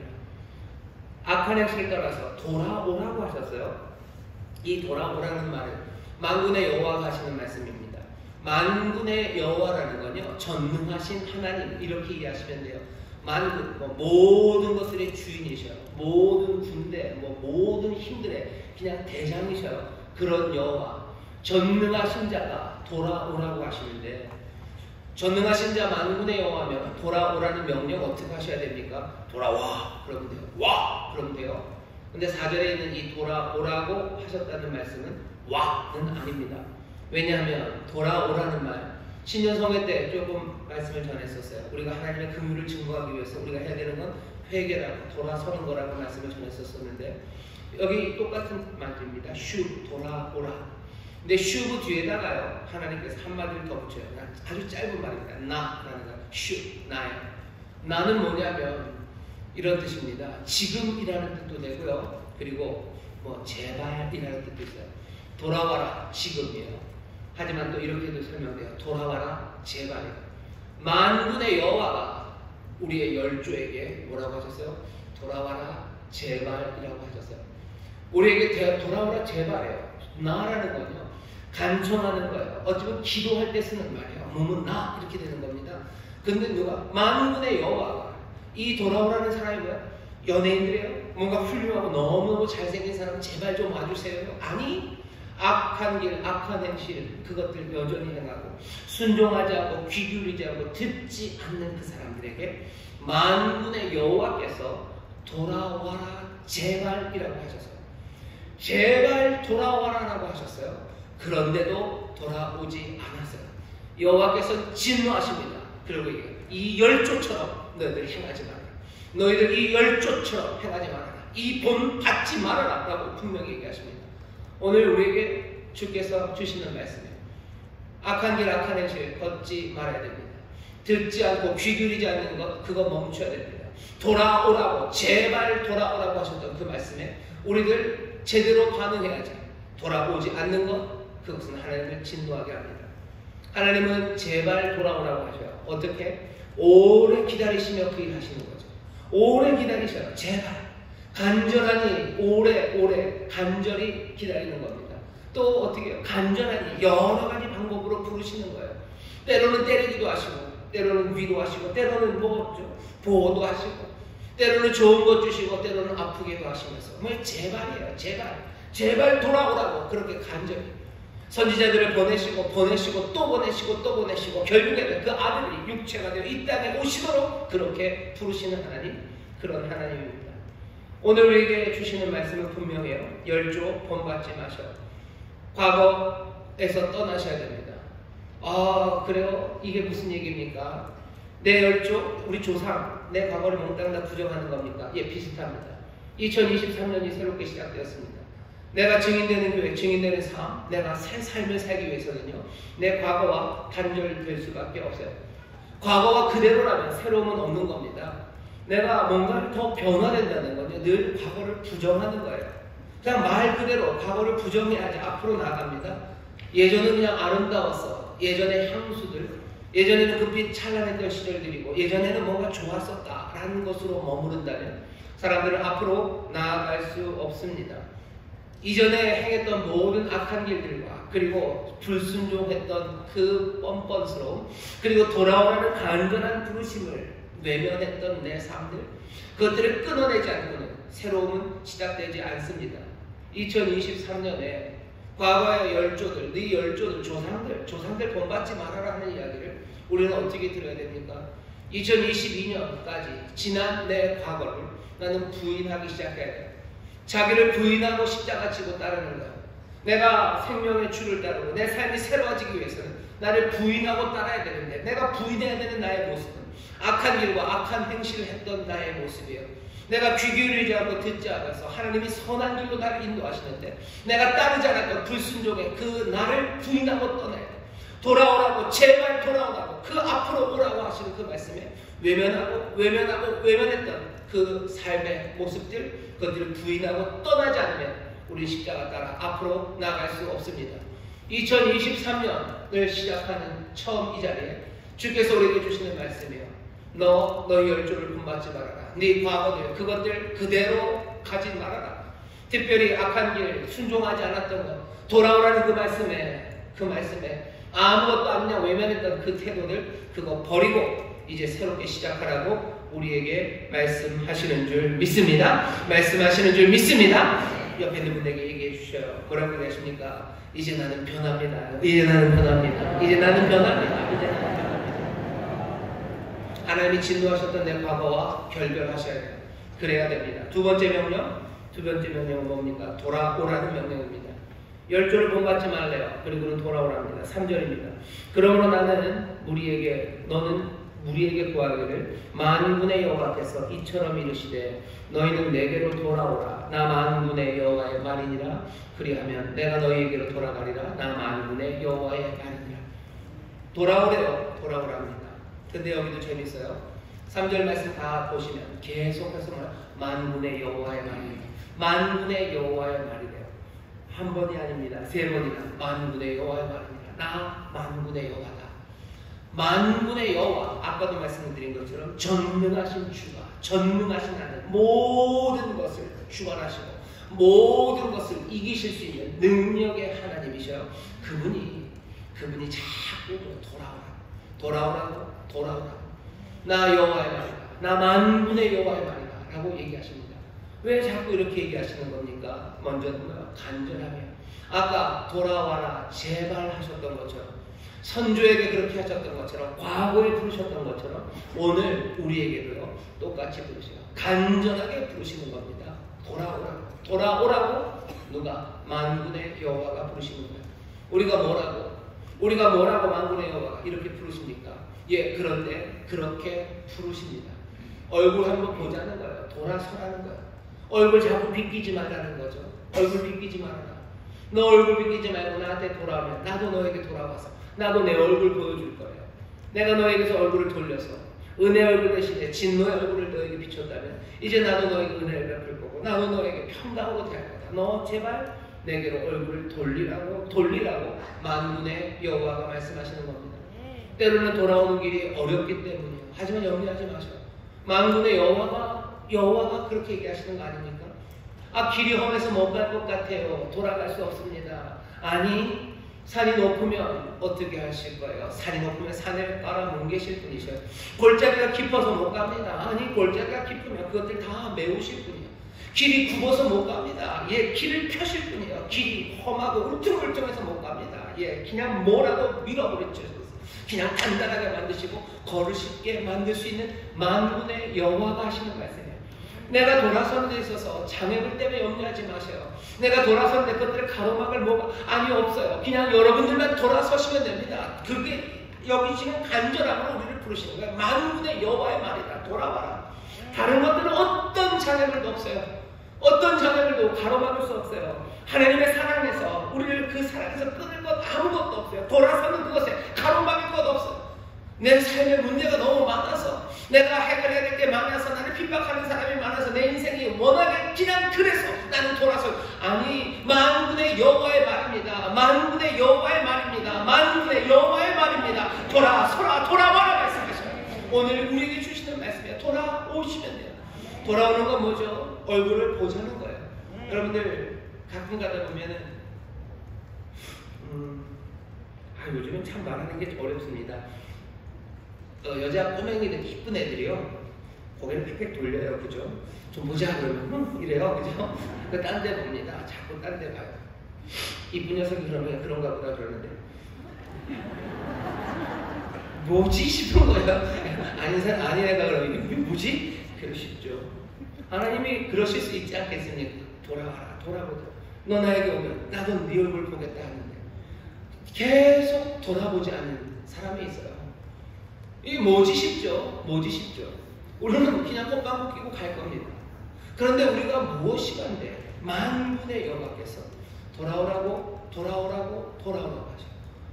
악한 행실을 떠나서 돌아오라고 하셨어요. 이 돌아오라는 말은 만군의 여호와가 하시는 말씀입니다. 만군의 여호와라는 건요, 전능하신 하나님 이렇게 이해하시면 돼요. 만군, 뭐 모든 것들의 주인이셔요. 모든 군대, 뭐 모든 힘들의 그냥 대장이셔요. 그런 여호와, 전능하신 자가 돌아오라고 하시는데, 전능하신 자 만군의 여호와면 돌아오라는 명령 어떻게 하셔야 됩니까? 돌아와 그러면 돼요. 와 그러면 돼요. 근데 사 절에 있는 이 돌아오라고 하셨다는 말씀은 와는 아닙니다. 왜냐하면 돌아오라는 말, 신년성회 때 조금 말씀을 전했었어요. 우리가 하나님의 긍휼을 증거하기 위해서 우리가 해야 되는 건 회개라고, 돌아서는 거라고 말씀을 전했었었는데, 여기 똑같은 말입니다. 슈, 돌아오라. 근데 슈브 뒤에다가요, 하나님께서 한마디를 더 붙여요. 아주 짧은 말입니다. 나라는 거. 슈, 나예요. 나는 뭐냐면 이런 뜻입니다. 지금이라는 뜻도 되고요. 그리고 뭐 제발이라는 뜻도 있어요. 돌아와라, 지금이에요. 하지만 또 이렇게도 설명돼요. 돌아와라, 제발이에요. 만군의 여호와가 우리의 열조에게 뭐라고 하셨어요? 돌아와라, 제발이라고 하셨어요. 우리에게 돌아와라, 제발이에요. 나라는 건요, 간청하는 거예요. 어쩌면 기도할 때 쓰는 말이에요. 몸은 나 이렇게 되는 겁니다. 근데 누가? 만군의 여호와가 이 돌아오라는 사람이 뭐야? 연예인들이에요? 뭔가 훌륭하고 너무너무 잘생긴 사람 제발 좀 와주세요. 아니, 악한 길, 악한 행실 그것들 여전히 행하고 순종하지 않고 귀 기울이지 않고 듣지 않는 그 사람들에게 만군의 여호와께서 돌아와라 제발이라고 하셨어요. 제발 돌아와라라고 하셨어요. 그런데도 돌아오지 않았어요. 여호와께서 진노하십니다. 그리고 이 열조처럼 너희들 행하지 말아라. 너희들 이 열조처럼 행하지 말아라. 이 본 받지 말아라 라고 분명히 얘기하십니다. 오늘 우리에게 주께서 주시는 말씀이에요. 악한 길 악한 행실 걷지 말아야 됩니다. 듣지 않고 귀 기울이지 않는 것 그거 멈춰야 됩니다. 돌아오라고 제발 돌아오라고 하셨던 그 말씀에 우리들 제대로 반응해야지. 돌아오지 않는 것 그것은 하나님을 진노하게 합니다. 하나님은 제발 돌아오라고 하셔요. 어떻게? 오래 기다리시며 그 일 하시는 거죠. 오래 기다리셔요. 제발. 간절하니 오래 오래 간절히 기다리는 겁니다. 또 어떻게 해요? 간절하니 여러 가지 방법으로 부르시는 거예요. 때로는 때리기도 하시고, 때로는 위로하시고, 때로는 뭐죠? 보호도 하시고, 때로는 좋은 것 주시고, 때로는 아프게도 하시면서 뭐 제발이에요. 제발. 제발 돌아오라고 그렇게 간절히 선지자들을 보내시고 보내시고 또 보내시고 또 보내시고 결국에는 그 아들이 육체가 되어 이 땅에 오시도록 그렇게 부르시는 하나님, 그런 하나님입니다. 오늘 우리에게 주시는 말씀은 분명해요. 열조 본받지 마셔. 과거에서 떠나셔야 됩니다. 아 그래요? 이게 무슨 얘기입니까? 내 열조, 우리 조상, 내 과거를 몽땅 다 부정하는 겁니까? 예, 비슷합니다. 이천이십삼 년이 새롭게 시작되었습니다. 내가 증인되는 교회, 증인되는 삶, 내가 새 삶을 살기 위해서는요, 내 과거와 단절될 수밖에 없어요. 과거가 그대로라면 새로움은 없는 겁니다. 내가 뭔가를 더 변화된다는 건요, 늘 과거를 부정하는 거예요. 그냥 말 그대로 과거를 부정해야지 앞으로 나아갑니다. 예전은 그냥 아름다웠어. 예전의 향수들, 예전에는 그 빛 찬란했던 시절들이고, 예전에는 뭔가 좋았었다라는 것으로 머무른다면 사람들은 앞으로 나아갈 수 없습니다. 이전에 행했던 모든 악한 길들과 그리고 불순종했던 그 뻔뻔스러움, 그리고 돌아오라는 간절한 부르심을 외면했던 내 삶들, 그것들을 끊어내지 않고는 새로움은 시작되지 않습니다. 이천이십삼 년에 과거의 열조들, 네 열조들, 조상들, 조상들 본받지 말아라 하는 이야기를 우리는 어떻게 들어야 됩니까? 이천이십이 년까지 지난 내 과거를 나는 부인하기 시작해야 돼요. 자기를 부인하고 십자가 지고 따르는 거예요. 내가 생명의 주를 따르고 내 삶이 새로워지기 위해서는 나를 부인하고 따라야 되는데, 내가 부인해야 되는 나의 모습은 악한 일과 악한 행실을 했던 나의 모습이에요. 내가 귀 기울이지 않고 듣지 않아서 하나님이 선한 길로 나를 인도하시는데 내가 따르지 않았던 불순종의 그 나를 부인하고 떠나야 돼. 돌아오라고, 제발 돌아오라고, 그 앞으로 오라고 하시는 그 말씀에 외면하고 외면하고 외면했던 그 삶의 모습들, 그것들을 부인하고 떠나지 않으면 우리 십자가 따라 앞으로 나아갈 수 없습니다. 이천이십삼 년을 시작하는 처음 이 자리에 주께서 우리에게 주시는 말씀이에요. 너 너희 열조를 본받지 말아라. 네 과거들 그것들 그대로 가지 말아라. 특별히 악한 길 순종하지 않았던 것, 돌아오라는 그 말씀에 그 말씀에 아무것도 아니냐 외면했던 그 태도들 그거 버리고 이제 새롭게 시작하라고 우리에게 말씀하시는 줄 믿습니다. 말씀하시는 줄 믿습니다. 옆에 있는 분에게 얘기해 주셔요. 뭐라고 얘기하십니까? 이제 나는 변합니다. 이제 나는 변합니다. 이제 나는 변합니다. 이제 나는 변합니다. 하나님이 진노하셨던 내 과거와 결별하셔야 돼요. 그래야 됩니다. 두 번째 명령, 두 번째 명령은 뭡니까? 돌아오라는 명령입니다. 열조를 본받지 말래요. 그리고는 돌아오랍니다. 삼 절입니다. 그러므로 나는 우리에게 너는 우리에게 구하기를 만군의 여호와께서 이처럼 이르시되 너희는 내게로 돌아오라. 나 만군의 여호와의 말이니라. 그리하면 내가 너희에게로 돌아가리라. 나 만군의 여호와의 말이니라. 돌아오래요. 돌아오랍니다. 근데 여기도 재밌어요. 삼 절 말씀 다 보시면 계속해서 만군의 여호와의 말이니라. 만군의 여호와의 말이래요. 한 번이 아닙니다. 세 번이나 만군의 여호와의 말이니라. 나 만군의 여호와다. 만군의 여호와, 아까도 말씀드린 것처럼 전능하신 주가, 전능하신 하나님, 모든 것을 주관하시고 모든 것을 이기실 수 있는 능력의 하나님이셔요. 그분이 그분이 자꾸 돌아오라, 돌아오라고, 돌아오라고. 나 여호와의 말이다, 나 만군의 여호와의 말이다 라고 얘기하십니다. 왜 자꾸 이렇게 얘기하시는 겁니까? 먼저는 간절하며, 아까 돌아와라 제발 하셨던 것처럼, 선조에게 그렇게 하셨던 것처럼, 과거에 부르셨던 것처럼 오늘 우리에게도요 똑같이 부르시고 간절하게 부르시는 겁니다. 돌아오라고, 돌아오라고. 누가? 만군의 여호와가 부르시는 거예요. 우리가 뭐라고? 우리가 뭐라고 만군의 여호와가 이렇게 부르십니까? 예, 그런데 그렇게 부르십니다. 얼굴 한번 보자는 거예요. 돌아서라는 거예요. 얼굴 자꾸 비끼지 말라는 거죠. 얼굴 비끼지 말아라. 너 얼굴 비끼지 말고 나한테 돌아오면 나도 너에게 돌아와서 나도 내 얼굴 보여줄 거예요. 내가 너에게서 얼굴을 돌려서 은혜 얼굴 대신에 진노의 얼굴을 너에게 비췄다면 이제 나도 너에게 은혜를 베풀 거고 나도 너에게 평강으로 대할 거다. 너 제발 내게로 얼굴을 돌리라고, 돌리라고 만군의 여호와가 말씀하시는 겁니다. 때로는 돌아오는 길이 어렵기 때문이에요. 하지만 염려하지 마셔요. 만군의 여호와가 여호와가 그렇게 얘기하시는 거 아닙니까? 아, 길이 험해서 못 갈 것 같아요. 돌아갈 수 없습니다. 아니, 산이 높으면 어떻게 하실 거예요? 산이 높으면 산을 깔아 뭉개실 분이셔요. 골짜기가 깊어서 못 갑니다. 아니, 골짜기가 깊으면 그것들 다 메우실 분이에요. 길이 굽어서 못 갑니다. 예, 길을 펴실 분이에요. 길이 험하고 울퉁불퉁해서 못 갑니다. 예, 그냥 뭐라도 밀어버리셔서 그냥 단단하게 만드시고 걸을 쉽게 만들 수 있는 만군의 여호와가 하시는 말씀이에요. 내가 돌아서는 데 있어서 장애물 때문에 염려하지 마세요. 내가 돌아서는 데 그것들을 가로막을 뭐가 아니 없어요. 그냥 여러분들만 돌아서시면 됩니다. 그게 여기 지금 간절함으로 우리를 부르시는 거예요. 만군의 여호와의 말이다. 돌아와라. 다른 것들은 어떤 장애물도 없어요. 어떤 장애물도 가로막을 수 없어요. 하나님의 사랑에서 우리를 그 사랑에서 끊을 것 아무것도 없어요. 돌아서는 그것에 가로막을 것 없어요. 내 삶에 문제가 너무 많아서, 내가 해결해야 될 게 많아서, 나를 핍박하는 사람이 많아서, 내 인생이 워낙에 그냥 그래서 나는 돌아서. 아니, 만군의 여호와의 말입니다. 만군의 여호와의 말입니다. 만군의 여호와의 말입니다. 돌아서라, 돌아와라 말씀하셔요. 오늘 우리에게 주시는 말씀이에요. 돌아오시면 돼요. 돌아오는 건 뭐죠? 얼굴을 보자는 거예요. 음. 여러분들 가끔 가다 보면은 음, 아, 요즘은 참 말하는 게 어렵습니다. 어, 여자 꼬맹이들 이쁜 애들이요, 고개를 팩팩 돌려요. 그죠? 좀 보자 그러면 음, 이래요. 그죠? 그 딴 데 봅니다. 자꾸 딴 데 봐요. 이쁜 녀석이 그러면 그런가 보다 그러는데 뭐지 싶은 거예요. 아닌 사람, 아닌 애가 그러면 이게 뭐지? 그러시죠. 하나님이 그러실 수 있지 않겠습니까? 돌아와라, 돌아보자. 너 나에게 오면 나도 네 얼굴 보겠다 하는데 계속 돌아보지 않는 사람이 있어요. 이게 뭐지 싶죠? 뭐지 싶죠? 우리는 그냥 꽃방구 끼고 갈 겁니다. 그런데 우리가 무엇이간데 만군의 여호와께서 돌아오라고 돌아오라고 돌아오라고 하죠.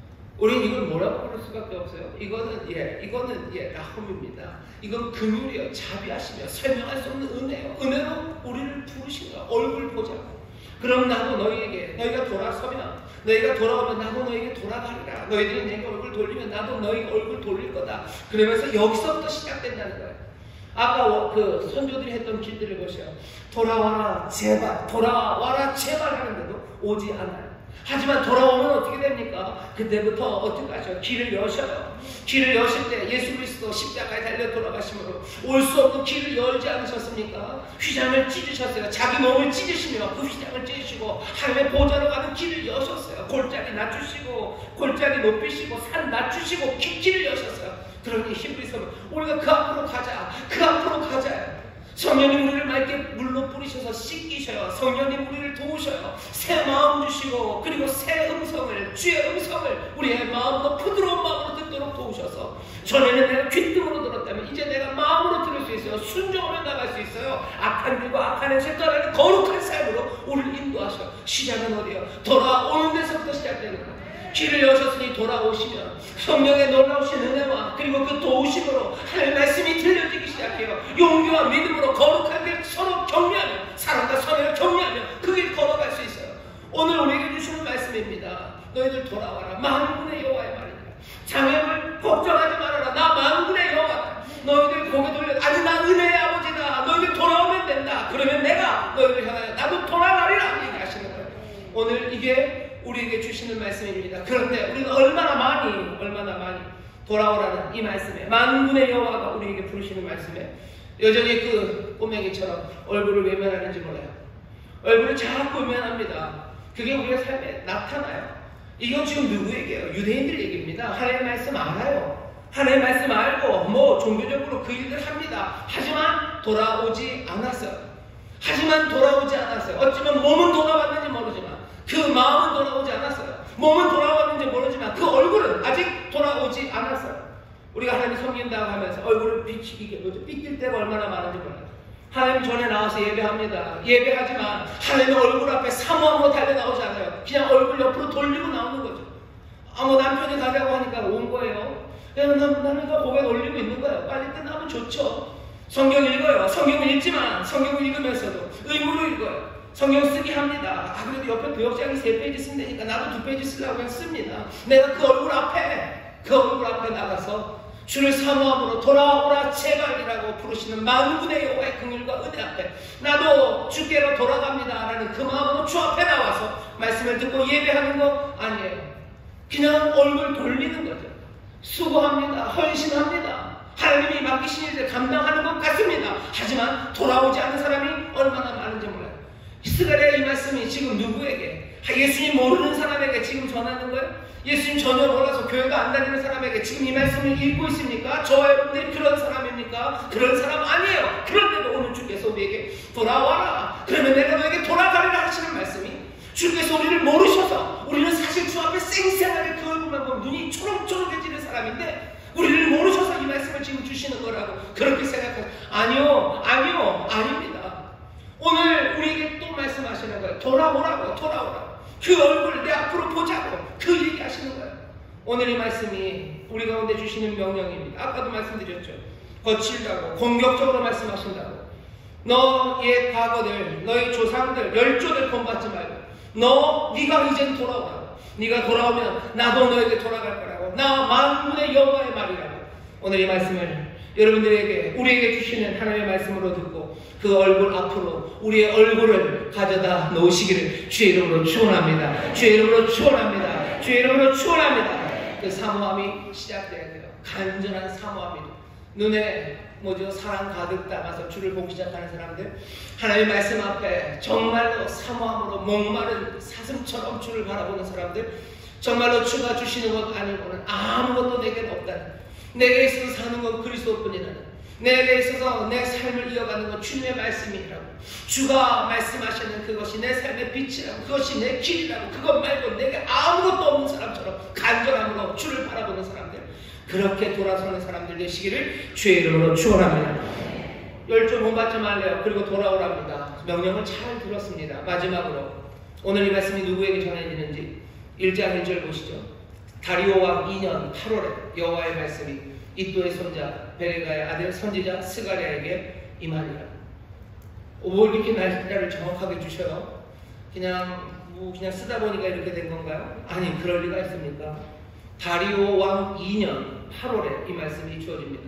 우리는 이걸 뭐라고 부를 수밖에 없어요. 이거는 예, 이거는 예, 라홈입니다. 이건 긍휼이에요. 자비하시며 설명할 수 없는 은혜요. 은혜로 우리를 부르신 거야. 얼굴 보자고. 그럼 나도 너희에게 너희가 돌아서면 너희가 돌아오면 나도 너희에게 돌아가리라. 너희들이 내가 얼굴 돌리면 나도 너희 얼굴 돌릴 거다. 그러면서 여기서부터 시작된다는 거예요. 아까 그 선조들이 했던 길들을 보세요. 돌아와라 제발 돌아와라 제발 하는데도 오지 않아요. 하지만 돌아오면 어떻게 됩니까? 그때부터 어떻게 하죠? 길을 여셔요. 길을 여실 때 예수 그리스도 십자가에 달려 돌아가심으로 올 수 없는 길을 열지 않으셨습니까? 휘장을 찢으셨어요. 자기 몸을 찢으시며 그 휘장을 찢으시고 하나님의 보좌로 가는 길을 여셨어요. 골짜기 낮추시고 골짜기 높이시고 산 낮추시고 길을 여셨어요. 그러니 히브리서는 우리가 그 앞으로 가자. 그 앞으로 가자. 성령님 우리를 맑게 물로 뿌리셔서 씻기셔요. 성령님 우리를 도우셔요. 새 마음 주시고 그리고 새 음성을 주의 음성을 우리의 마음으로 부드러운 마음으로 듣도록 도우셔서 전에는 내가 귓등으로 들었다면 이제 내가 마음으로 들을 수 있어요. 순종하며 나갈 수 있어요. 악한 길과 악한 행실 떠나는 거룩한 삶으로 우리를 인도하셔. 시작은 어디요? 돌아오는 데서부터 시작되는 거예요. 길을 여셨으니 돌아오시면 성령의 놀라우신 은혜와 그리고 그 도우심으로 하나님의 말씀이 들려지기 시작해요. 용기와 믿음으로 거룩한 길 서로 격려하며 사랑과 선을 격려하며 그 길 걸어갈 수 있어요. 오늘 우리에게 주시는 말씀입니다. 너희들 돌아와라. 만군의 여호와의 말이다. 장애물 걱정하지 말아라. 나 만군의 여호와다. 너희들 고개 돌려 아니 나 은혜의 아버지다. 너희들 돌아오면 된다. 그러면 내가 너희들 향하여 나도 돌아가리라 얘기하시는 거예요. 오늘 이게 우리에게 주시는 말씀입니다. 그런데 우리는 얼마나 많이 얼마나 많이 돌아오라는 이 말씀에 만군의 여호와가 우리에게 부르시는 말씀에 여전히 그 꼬맹이처럼 얼굴을 외면하는지 몰라요. 얼굴을 자꾸 외면합니다. 그게 우리의 삶에 나타나요. 이건 지금 누구에게요? 유대인들 얘기입니다. 하나님의 말씀 알아요. 하나님의 말씀 알고 뭐 종교적으로 그 일들 합니다. 하지만 돌아오지 않았어요. 하지만 돌아오지 않았어요. 어쩌면 몸은 돌아왔는지 모르지만 그 마음은 돌아오지 않았어요. 몸은 돌아왔는지 모르지만 그 얼굴은 아직 돌아오지 않았어요. 우리가 하나님 섬긴다고 하면서 얼굴을 비치게 뭐죠? 삐낄 때가 얼마나 많은지 몰라요. 하나님 전에 나와서 예배합니다. 예배하지만 하나님의 얼굴 앞에 사모함으로 달려 나오지 않아요. 그냥 얼굴 옆으로 돌리고 나오는 거죠. 아, 뭐 남편이 가자고 하니까 온 거예요. 나는, 나는 그 고개 올리고 있는 거예요. 빨리 끝나면 좋죠. 성경 읽어요. 성경을 읽지만 성경을 읽으면서도 의무로 읽어요. 성경 쓰기 합니다. 아, 그래도 옆에 교역장이 세 페이지 쓰면 되니까 나도 두 페이지 쓰려고 그냥 씁니다. 내가 그 얼굴 앞에, 그 얼굴 앞에 나가서 주를 사모함으로 돌아오라 제발이라고 부르시는 만군의 여호와의 긍휼과 은혜 앞에 나도 주께로 돌아갑니다 라는 그 마음으로 주 앞에 나와서 말씀을 듣고 예배하는 거 아니에요. 그냥 얼굴 돌리는 거죠. 수고합니다. 헌신합니다. 하나님이 맡기신 일을 감당하는 것 같습니다. 하지만 돌아오지 않는 사람이 얼마나 많은지 몰라요. 이스라엘의 이 말씀이 지금 누구에게? 예수님 모르는 사람에게 지금 전하는 거예요? 예수님 전혀 몰라서 교회가 안 다니는 사람에게 지금 이 말씀을 읽고 있습니까? 저와 여러분들이 그런 사람입니까? 그런 사람 아니에요. 그런데도 오늘 주께서 우리에게 돌아와라. 그러면 내가 너에게 돌아가리라 하시는 말씀이 주께서 우리를 모르셔서 우리는 사실 주 앞에 쌩쌩하게 그 얼굴만 보면 눈이 초롱초롱해지는 사람인데 우리를 모르셔서 이 말씀을 지금 주시는 거라고 그렇게 생각해요. 아니요. 아니요. 아닙니다. 오늘 우리에게 또 말씀하시는 거예요. 돌아오라고. 돌아오라고. 그 얼굴 내 앞으로 보자고 그 얘기하시는 거예요. 오늘 이 말씀이 우리 가운데 주시는 명령입니다. 아까도 말씀드렸죠. 거칠다고 공격적으로 말씀하신다고. 너의 과거들 너의 조상들 열조들 본받지 말고 너 네가 이젠 돌아오라고. 네가 돌아오면 나도 너에게 돌아갈 거라고. 나 만군의 여호와의 말이라고. 오늘 이 말씀을 여러분들에게 우리에게 주시는 하나님의 말씀으로 듣고 그 얼굴 앞으로 우리의 얼굴을 가져다 놓으시기를 주의 이름으로 축원합니다. 주의 이름으로 축원합니다. 주의 이름으로 축원합니다. 그 사모함이 시작돼야 돼요. 간절한 사모함이 눈에 뭐죠? 사랑 가득 담아서 주를 보기 시작하는 사람들, 하나님의 말씀 앞에 정말로 사모함으로 목마른 사슴처럼 주를 바라보는 사람들, 정말로 주가 주시는 것 아니고는 아무것도 내게는 없다는, 내게 있어서 사는 건 그리스도뿐이라는, 내게 있어서 내 삶을 이어가는 건 주님의 말씀이라고. 주가 말씀하시는 그것이 내 삶의 빛이라고. 그것이 내 길이라고. 그것 말고 내게 아무것도 없는 사람처럼 간절함으로 주를 바라보는 사람들, 그렇게 돌아서는 사람들 되시기를 주의 이름으로 축원합니다. 열조 본받지 말래요. 그리고 돌아오랍니다. 명령을 잘 들었습니다. 마지막으로 오늘 이 말씀이 누구에게 전해지는지 일 장 일 절 보시죠. 다리오 왕 이 년 팔월에 여호와의 말씀이 이도의 손자 베레가의 아들 선지자 스가랴에게 임하니라. 뭘 이렇게 날짜를 정확하게 주셔요? 그냥 뭐 그냥 쓰다 보니까 이렇게 된 건가요? 아니, 그럴 리가 있습니까? 다리오 왕 이 년 팔월에 이 말씀이 주어집니다.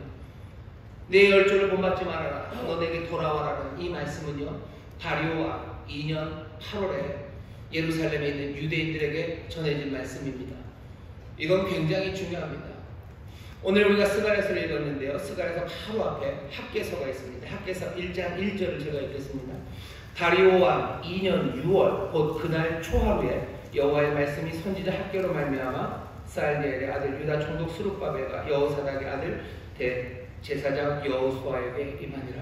내 열조를 본받지 말아라. 너 내게 돌아와라는 이 말씀은요, 다리오 왕 이 년 팔월에 예루살렘에 있는 유대인들에게 전해진 말씀입니다. 이건 굉장히 중요합니다. 오늘 우리가 스가랴서를 읽었는데요, 스가랴서 바로 앞에 학개서가 있습니다. 학개서 일 장 일 절을 제가 읽겠습니다. 다리오 왕 이 년 유월 곧 그날 초하루에 여호와의 말씀이 선지자 학개로 말미암아 살디엘의 아들 유다 총독 스룹바벨과 여호사닥의 아들 대제사장 여호수아에게 임하니라.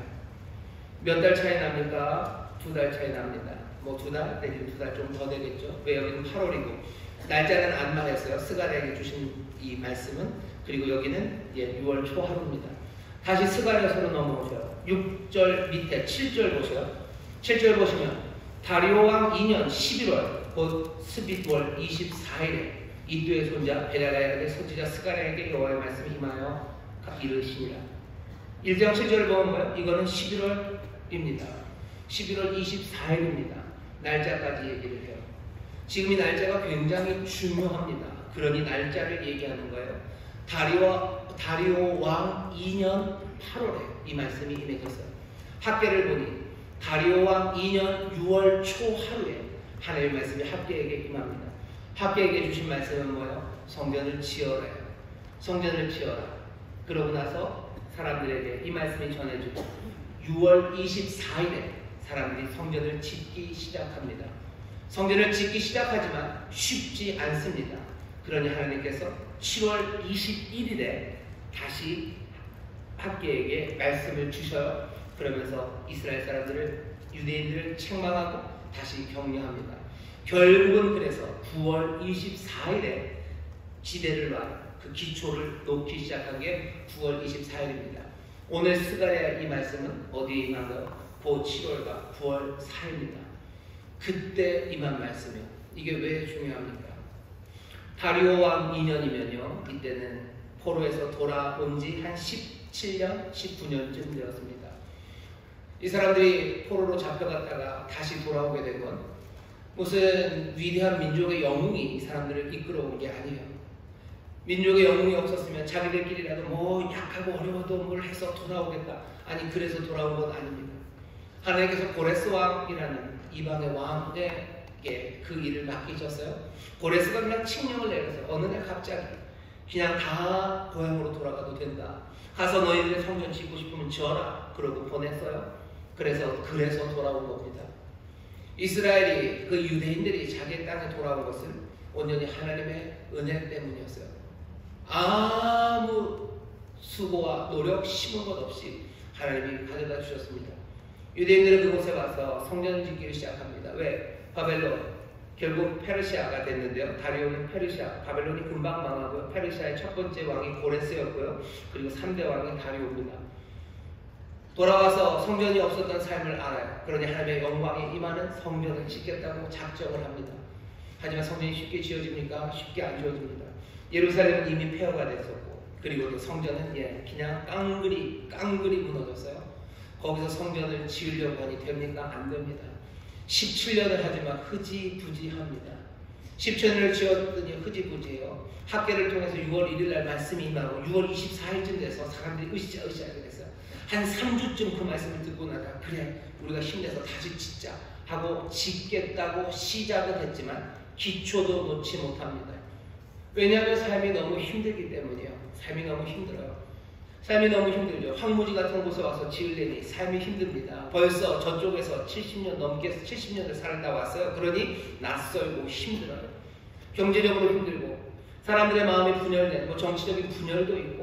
몇 달 차이 납니까? 두 달 차이 납니다. 뭐 두 달 내지 두 달 좀 더 되겠죠. 왜 여기는 팔월이고 날짜는 안 말했어요. 스가랴에게 주신 이 말씀은. 그리고 여기는 예, 유월 초하루입니다. 다시 스가랴서로 넘어오셔요. 육 절 밑에 칠 절 보세요. 칠 절 보시면 다리오 왕 이 년 십일월 곧 스빗월 이십사일에 이도의 손자 베레가의 아들 선지자 스가랴에게 여호와의 말씀이 임하여 이르시니라. 일 장 칠 절을 보면 뭐예요? 이거는 십일월입니다. 십일월 이십사일입니다. 날짜까지 얘기를 해요. 지금 이 날짜가 굉장히 중요합니다. 그러니 날짜를 얘기하는 거예요. 다리오, 다리오 왕 이 년 팔월에 이 말씀이 임해졌어요. 학계를 보니 다리오 왕 이 년 유월 초하루에 하나님의 말씀이 학계에게 임합니다. 학계에게 주신 말씀은 뭐예요? 성전을 지어라요. 성전을 지어라. 그러고 나서 사람들에게 이 말씀이 전해지고 유월 이십사일에 사람들이 성전을 짓기 시작합니다. 성전을 짓기 시작하지만 쉽지 않습니다. 그러니 하나님께서 칠월 이십일일에 다시 학계에게 말씀을 주셔요. 그러면서 이스라엘 사람들을, 유대인들을 책망하고 다시 격려합니다. 결국은 그래서 구월 이십사일에 지대를 놔 그 기초를 놓기 시작한 게 구월 이십사일입니다. 오늘 스가랴 이 말씀은 어디에 임한가요? 그 칠월과 구월 사일입니다. 그때 임한 말씀이요. 이게 왜 중요합니까? 다리오 왕 이 년이면요, 이때는 포로에서 돌아온 지 한 십칠 년, 십구 년쯤 되었습니다. 이 사람들이 포로로 잡혀갔다가 다시 돌아오게 된 건 무슨 위대한 민족의 영웅이 이 사람들을 이끌어온 게 아니에요. 민족의 영웅이 없었으면 자기들끼리라도 뭐 약하고 어려워도 뭘 해서 돌아오겠다. 아니, 그래서 돌아온 건 아닙니다. 하나님께서 고레스 왕이라는 이방의 왕에게 그 일을 맡기셨어요. 고레스가 그냥 칙령을 내려서 어느 날 갑자기 그냥 다 고향으로 돌아가도 된다. 가서 너희들의 성전 짓고 싶으면 지어라. 그러고 보냈어요. 그래서 그래서 돌아온 겁니다. 이스라엘이, 그 유대인들이 자기 땅에 돌아온 것은 온전히 하나님의 은혜 때문이었어요. 아무 수고와 노력, 심은 것 없이 하나님이 가져다 주셨습니다. 유대인들은 그곳에 와서 성전을 짓기를 시작합니다. 왜? 바벨론, 결국 페르시아가 됐는데요. 다리오는 페르시아, 바벨론이 금방 망하고요. 페르시아의 첫 번째 왕이 고레스였고요. 그리고 삼 대 왕이 다리오입니다. 돌아와서 성전이 없었던 삶을 알아요. 그러니 하나님의 영광이 임하는 성전을 짓겠다고 작정을 합니다. 하지만 성전이 쉽게 지어집니까? 쉽게 안 지어집니다. 예루살렘은 이미 폐허가 됐었고, 그리고 또 성전은 예, 그냥 깡그리 깡그리 무너졌어요. 거기서 성전을 지으려고 하니 됩니까? 안 됩니다. 십칠 년을 하지만 흐지부지합니다. 십칠 년을 지었더니 흐지부지해요. 학계를 통해서 유월 일일 날 말씀이 임하고 유월 이십사일쯤 돼서 사람들이 으쌰으쌰하게 됐어요. 한 삼 주쯤 그 말씀을 듣고 나다 그래 우리가 힘내서 다시 짓자 하고 짓겠다고 시작은 했지만 기초도 놓지 못합니다. 왜냐하면 삶이 너무 힘들기 때문이에요. 삶이 너무 힘들어요. 삶이 너무 힘들죠. 황무지 같은 곳에 와서 지으려니 삶이 힘듭니다. 벌써 저쪽에서 칠십 년 넘게 칠십 년을 살다 왔어요. 그러니 낯설고 힘들어요. 경제적으로 힘들고 사람들의 마음이 분열된 뭐 정치적인 분열도 있고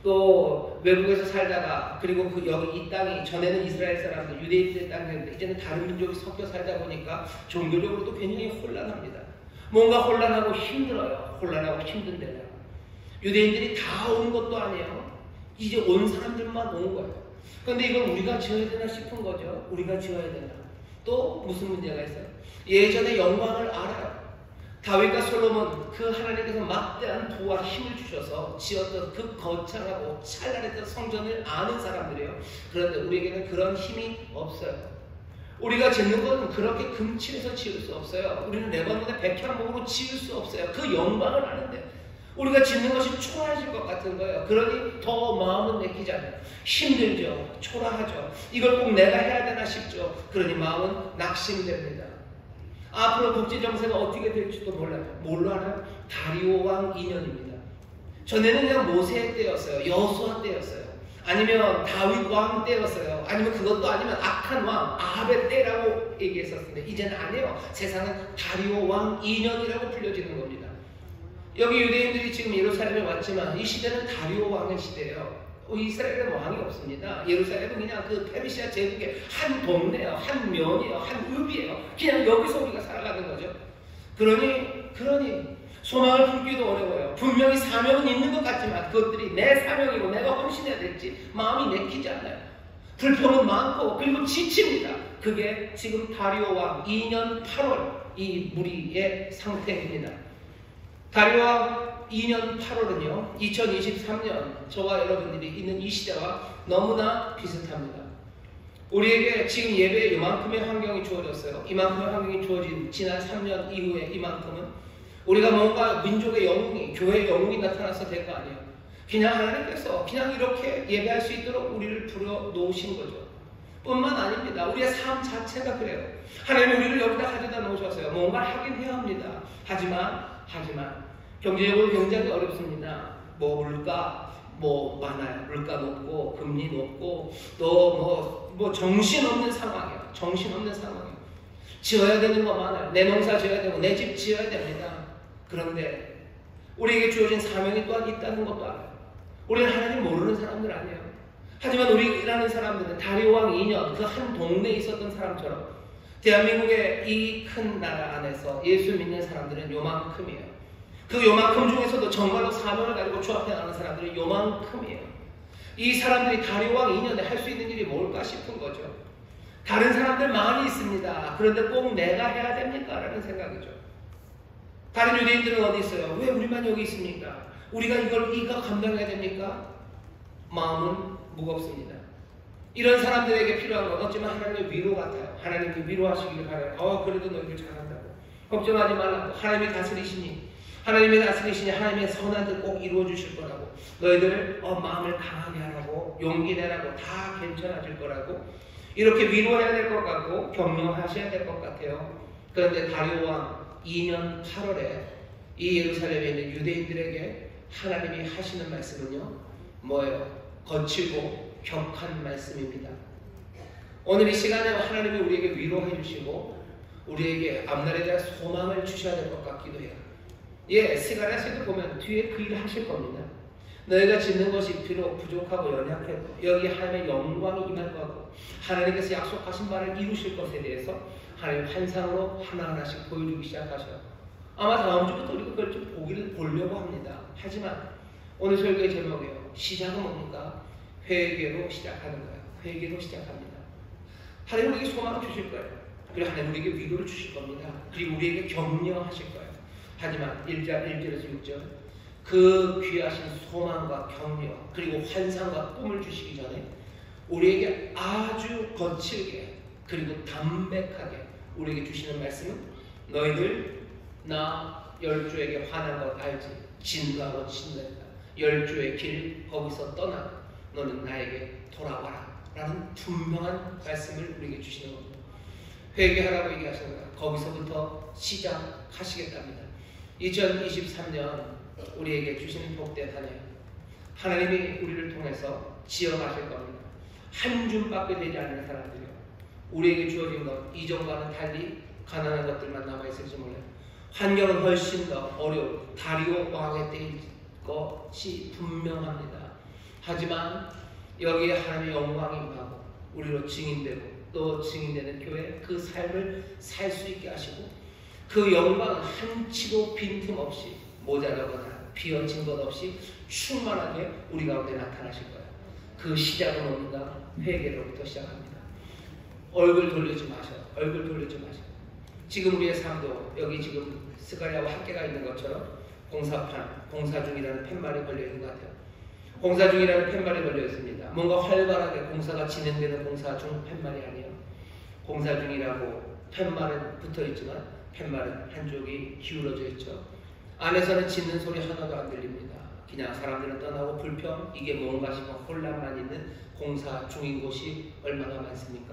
또 외국에서 살다가 그리고 그 여기 이 땅이 전에는 이스라엘 사람들, 유대인들의 땅이었는데 이제는 다른 민족이 섞여 살다 보니까 종교적으로도 굉장히 혼란합니다. 뭔가 혼란하고 힘들어요. 혼란하고 힘든데요. 유대인들이 다 온 것도 아니에요. 이제 온 사람들만 온 거예요. 그런데 이걸 우리가 지어야 되나 싶은 거죠. 우리가 지어야 되나. 또 무슨 문제가 있어요? 예전의 영광을 알아요. 다윗과 솔로몬, 그 하나님께서 막대한 도와 힘을 주셔서 지었던 그 거창하고 찬란했던 성전을 아는 사람들이에요. 그런데 우리에게는 그런 힘이 없어요. 우리가 짓는 것은 그렇게 금칠해서 지을 수 없어요. 우리는 레바논의 백향목으로 지을 수 없어요. 그 영광을 아는데 우리가 짓는 것이 초라해질 것 같은 거예요. 그러니 더 마음은 내키잖아요. 힘들죠. 초라하죠. 이걸 꼭 내가 해야 되나 싶죠. 그러니 마음은 낙심됩니다. 앞으로 국제 정세가 어떻게 될지도 몰라요. 뭘로 알아요? 다리오 왕 이 년입니다. 전에는 그냥 모세 때였어요. 여호수아 때였어요. 아니면 다윗 왕 때였어요. 아니면 그것도 아니면 악한 왕 아합의 때라고 얘기했었는데 이제는 아니에요. 세상은 다리오 왕 이 년이라고 불려지는 겁니다. 여기 유대인들이 지금 예루살렘에 왔지만 이 시대는 다리오 왕의 시대예요. 이스라엘은 왕이 없습니다. 예루살렘은 그냥 그 페르시아 제국의 한 동네예요. 한 면이에요. 한 읍이에요. 그냥 여기서 우리가 살아가는 거죠. 그러니 그러니 소망을 품기도 어려워요. 분명히 사명은 있는 것 같지만 그것들이 내 사명이고 내가 헌신해야 될지 마음이 내키지 않아요. 불평은 많고 그리고 지칩니다. 그게 지금 다리오 왕 이 년 팔월 이 무리의 상태입니다. 다리오 왕 이 년 팔월은요, 이천이십삼 년 저와 여러분들이 있는 이 시대와 너무나 비슷합니다. 우리에게 지금 예배에 이만큼의 환경이 주어졌어요. 이만큼의 환경이 주어진 지난 삼 년 이후에 이만큼은 우리가 뭔가 민족의 영웅이, 교회의 영웅이 나타나서 될 거 아니에요. 그냥 하나님께서 그냥 이렇게 예배할 수 있도록 우리를 불러 놓으신 거죠. 뿐만 아닙니다. 우리의 삶 자체가 그래요. 하나님이 우리를 여기다 가져다 놓으셨어요. 뭔가 하긴 해야 합니다. 하지만 하지만 경제적으로 굉장히 어렵습니다. 뭐 물가 뭐 많아요. 물가 높고 금리 높고 또 뭐 뭐 정신없는 상황이에요. 정신없는 상황이에요. 지어야 되는 거 많아요. 내 농사 지어야 되고 내 집 지어야 됩니다. 그런데 우리에게 주어진 사명이 또한 있다는 것도 알아요. 우리는 하나님 모르는 사람들 아니에요. 하지만 우리라는 사람들은 다리오 왕 이 년 그 한 동네에 있었던 사람처럼 대한민국의 이 큰 나라 안에서 예수 믿는 사람들은 요만큼이에요. 그 요만큼 중에서도 정말로 사명을 가지고 주앞에 나가는 사람들은 요만큼이에요. 이 사람들이 다리오 왕 이 년에 할 수 있는 일이 뭘까 싶은 거죠. 다른 사람들 많이 있습니다. 그런데 꼭 내가 해야 됩니까? 라는 생각이죠. 다른 유대인들은 어디 있어요? 왜 우리만 여기 있습니까? 우리가 이걸 이가 감당해야 됩니까? 마음은 무겁습니다. 이런 사람들에게 필요한 건 어쩌면 하나님의 위로 같아요. 하나님이 위로하시기를 바라요. 어, 그래도 너희들 잘한다고. 걱정하지 말라고. 하나님이 다스리시니 하나님이 다스리시니 하나님의 선한 뜻 꼭 이루어 주실 거라고. 너희들 어, 마음을 강하게 하라고, 용기 내라고, 다 괜찮아질 거라고. 이렇게 위로해야 될 것 같고 격려하셔야 될 것 같아요. 그런데 다리오 왕 이 년 팔월에 이 예루살렘에 있는 유대인들에게 하나님이 하시는 말씀은요, 뭐예요? 거칠고 격한 말씀입니다. 오늘 이 시간에 하나님이 우리에게 위로해 주시고 우리에게 앞날에 대한 소망을 주셔야 될 것 같기도 해요. 예, 스가랴서도 보면 뒤에 그 일을 하실 겁니다. 너희가 짓는 것이 비록 부족하고 연약해도 여기 하나님의 영광이 임할 거고 하나님께서 약속하신 바를 이루실 것에 대해서 하나님 환상으로 하나하나씩 보여주기 시작하셔요. 아마 다음 주부터 우리가 그걸 좀 보기를 보려고 합니다. 하지만 오늘 설교의 제목이에요. 시작은 뭡니까? 회개로 시작하는 거예요. 회개로 시작합니다. 하나님 우리에게 소망을 주실 거예요. 그리고 하나님 우리에게 위로를 주실 겁니다. 그리고 우리에게 격려하실 거예요. 하지만 일 절, 일 절에서 육 절 그 귀하신 소망과 격려 그리고 환상과 꿈을 주시기 전에 우리에게 아주 거칠게 그리고 담백하게 우리에게 주시는 말씀은 너희들 나 열조에게 화난 것 알지? 진노하고 진노했다. 열조의 길 거기서 떠나 너는 나에게 돌아와라 라는 분명한 말씀을 우리에게 주시는 겁니다. 회개하라고 얘기하시는 거예요. 거기서부터 시작하시겠답니다. 이천이십삼 년 우리에게 주시는 복된 한 해 하나님이 우리를 통해서 지어가실 겁니다. 한 줌밖에 되지 않는 사람들이요. 우리에게 주어진 것 이전과는 달리 가난한 것들만 남아있을지 몰라요. 환경은 훨씬 더 어려운 다리오 왕의 때일 것이 분명합니다. 하지만 여기에 하나님의 영광이 임하고 우리로 증인되고 또 증인되는 교회 그 삶을 살 수 있게 하시고 그 영광 한치도 빈틈없이 모자라거나 비어진 것 없이 충만하게 우리 가운데 나타나실 거예요. 그 시작은 뭡니까? 회개로부터 시작합니다. 얼굴 돌리지 마셔요. 얼굴 돌리지 마셔요. 지금 우리의 삶도 여기 지금 스가랴와 학계가 있는 것처럼 공사판, 공사 중이라는 팻말이 걸려 있는 것 같아요. 공사 중이라는 팻말이 걸려 있습니다. 뭔가 활발하게 공사가 진행되는 공사 중 팻말이 아니에요. 공사 중이라고 팻말은 붙어 있지만 팻말은 한쪽이 기울어져 있죠. 안에서는 짖는 소리 하나도 안 들립니다. 그냥 사람들은 떠나고 불평, 이게 뭔가 싶어 혼란만 있는 공사 중인 곳이 얼마나 많습니까?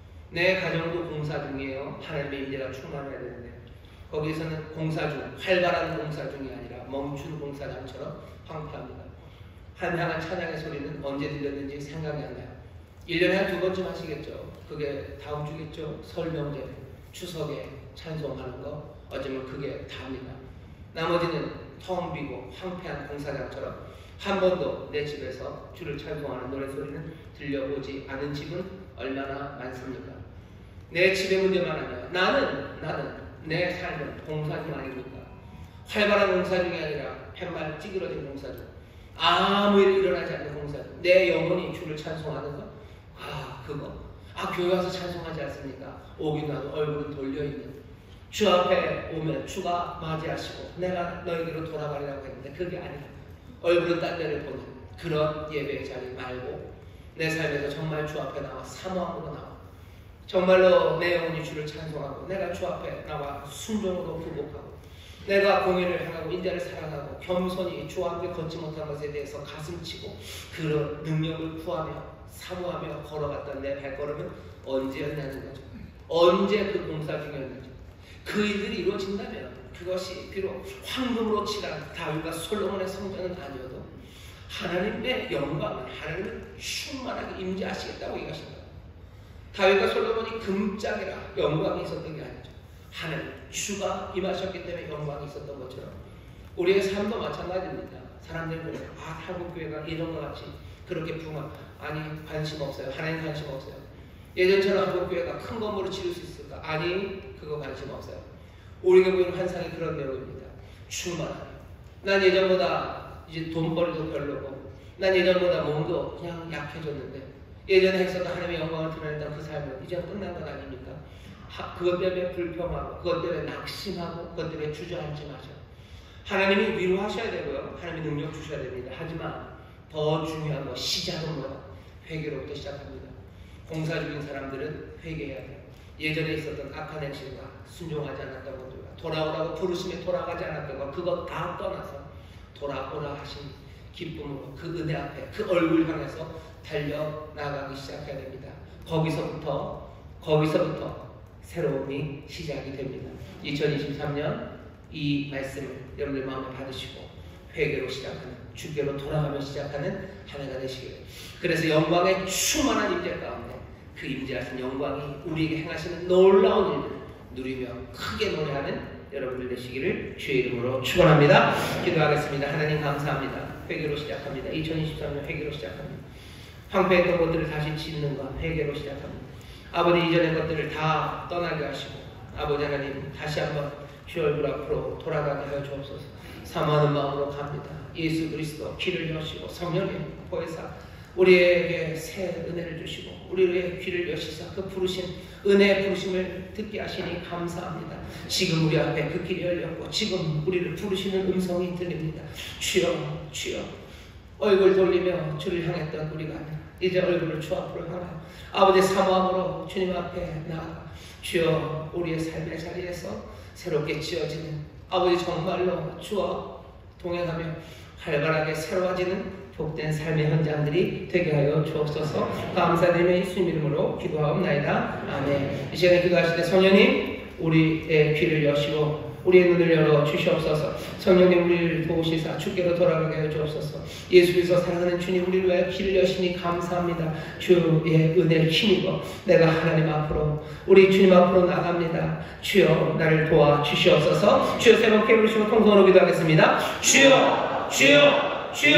내 가정도 공사 중이에요. 하나님의 임재가 충만해야 되는데 거기에서는 공사 중, 활발한 공사 중이 아니라 멈춘 공사장처럼 황폐합니다. 한향한 찬양의 소리는 언제 들렸는지 생각이 안 나요. 일 년에 한 두 번쯤 하시겠죠. 그게 다음 주겠죠. 설 명절, 추석에 찬송하는 거 어쩌면 그게 다입니다. 나머지는 텅 비고 황폐한 공사장처럼 한 번도 내 집에서 주를 찬송하는 노래소리는 들려오지 않은 집은 얼마나 많습니까? 내 집의 문제만 하면 나는 나는 내 삶은 공사 중 아닙니까? 활발한 공사 중이 아니라 팻말 찌그러진 공사 중, 아무 일 일어나지 않는 공사 중, 내 영혼이 주를 찬송하는 것, 아 그거, 아 교회 와서 찬송하지 않습니까? 오긴 와도 얼굴을 돌려있는, 주 앞에 오면 주가 맞이하시고 내가 너희들로 돌아가리라고 했는데 그게 아니라 얼굴은 딴 데를 보는 그런 예배의 자리 말고 내 삶에서 정말 주 앞에 나와 사모함으로 나와 정말로 내 영혼이 주를 찬송하고 내가 주 앞에 나와 순종으로 굴복하고 내가 공의를 행하고 인자를 사랑하고 겸손히 주와 함께 걷지 못한 것에 대해서 가슴치고 그런 능력을 구하며 사모하며 걸어갔던 내 발걸음은 언제였냐는 거죠. 언제 그 공사 중이었는지. 그 일들이 이루어진다면 그것이 비록 황금으로 칠한 다윗과 솔로몬의 성전은 아니어도 하나님의 영광은 하나님은 충만하게 임재하시겠다고 얘기하십니다. 다윗과 솔로몬이 금짝이라 영광이 있었던 게 아니죠. 하나님 주가 임하셨기 때문에 영광이 있었던 것처럼 우리의 삶도 마찬가지입니다. 사람들이 보면 아 한국교회가 이런 것 같이 그렇게 부흥 아니 관심 없어요. 하나님 관심 없어요. 예전처럼 한국교회가 큰 건물을 지을 수 있을까? 아니 그거 관심 없어요. 우리가 보이는 환상이 그런 내용입니다. 충만하게. 난 예전보다 이제 돈벌이도 별로고 난 예전보다 몸도 그냥 약해졌는데 예전에 했었던 하나님의 영광을 드러냈던 그 삶은 이제 끝난 건 아닙니까? 하, 그것 때문에 불평하고 그것 때문에 낙심하고 그것 때문에 주저앉지 마셔. 하나님이 위로하셔야 되고요. 하나님이 능력 주셔야 됩니다. 하지만 더 중요한 거 시작은 뭐야? 회개로부터 시작합니다. 공사 중인 사람들은 회개해야 돼요. 예전에 있었던 악한 행실과 순종하지 않았던 것들과 돌아오라고 부르심에 돌아가지 않았던 것 그것 다 떠나서 돌아오라 하신 기쁨으로 그 은혜 앞에 그 얼굴 향해서 달려나가기 시작해야 됩니다. 거기서부터 거기서부터 새로움이 시작이 됩니다. 이천이십삼 년 이 말씀을 여러분들 마음에 받으시고 회개로 시작하는 주께로 돌아가며 시작하는 한 해가 되시기를. 그래서 영광의 충만한 임재 가운데 그 임재하신 영광이 우리에게 행하시는 놀라운 일을 누리며 크게 노래하는 여러분들 되시기를 주의 이름으로 축원합니다. 기도하겠습니다. 하나님 감사합니다. 회개로 시작합니다. 이천이십삼 년 회개로 시작합니다. 황폐했던 것들을 다시 짓는 것 회개로 시작합니다. 아버지 이전의 것들을 다 떠나게 하시고 아버지 하나님 다시 한번 주 얼굴 앞으로 돌아가게 하여 주옵소서. 사모하는 마음으로 갑니다. 예수 그리스도 귀를 여시고 성령님 보혜사 우리에게 새 은혜를 주시고 우리의 귀를 여시사 그 부르신 은혜의 부르심을 듣게 하시니 감사합니다. 지금 우리 앞에 그 길이 열렸고 지금 우리를 부르시는 음성이 들립니다. 주여 주여 얼굴 돌리며 주를 향했던 우리가 이제 얼굴을 주 앞으로 향하여 아버지 사모함으로 주님 앞에 나아가 주여 우리의 삶의 자리에서 새롭게 지어지는 아버지 정말로 주와 동행하며 활발하게 새로워지는 복된 삶의 현장들이 되게 하여 주옵소서. 감사드리며 예수님 이름으로 기도하옵나이다. 아멘. 이 시간에 기도하실 때 성령님 우리의 귀를 여시고 우리의 눈을 열어 주시옵소서. 성령님 우리를 도우시사 주께로 돌아가게 하여 주옵소서. 예수께서 사랑하는 주님 우리를 위하여 길을 여시니 감사합니다. 주의 은혜를 힘입어 내가 하나님 앞으로 우리 주님 앞으로 나갑니다. 주여 나를 도와 주시옵소서. 주여 세 번 깨부르시고 통성으로 기도하겠습니다. 주여 주여 주여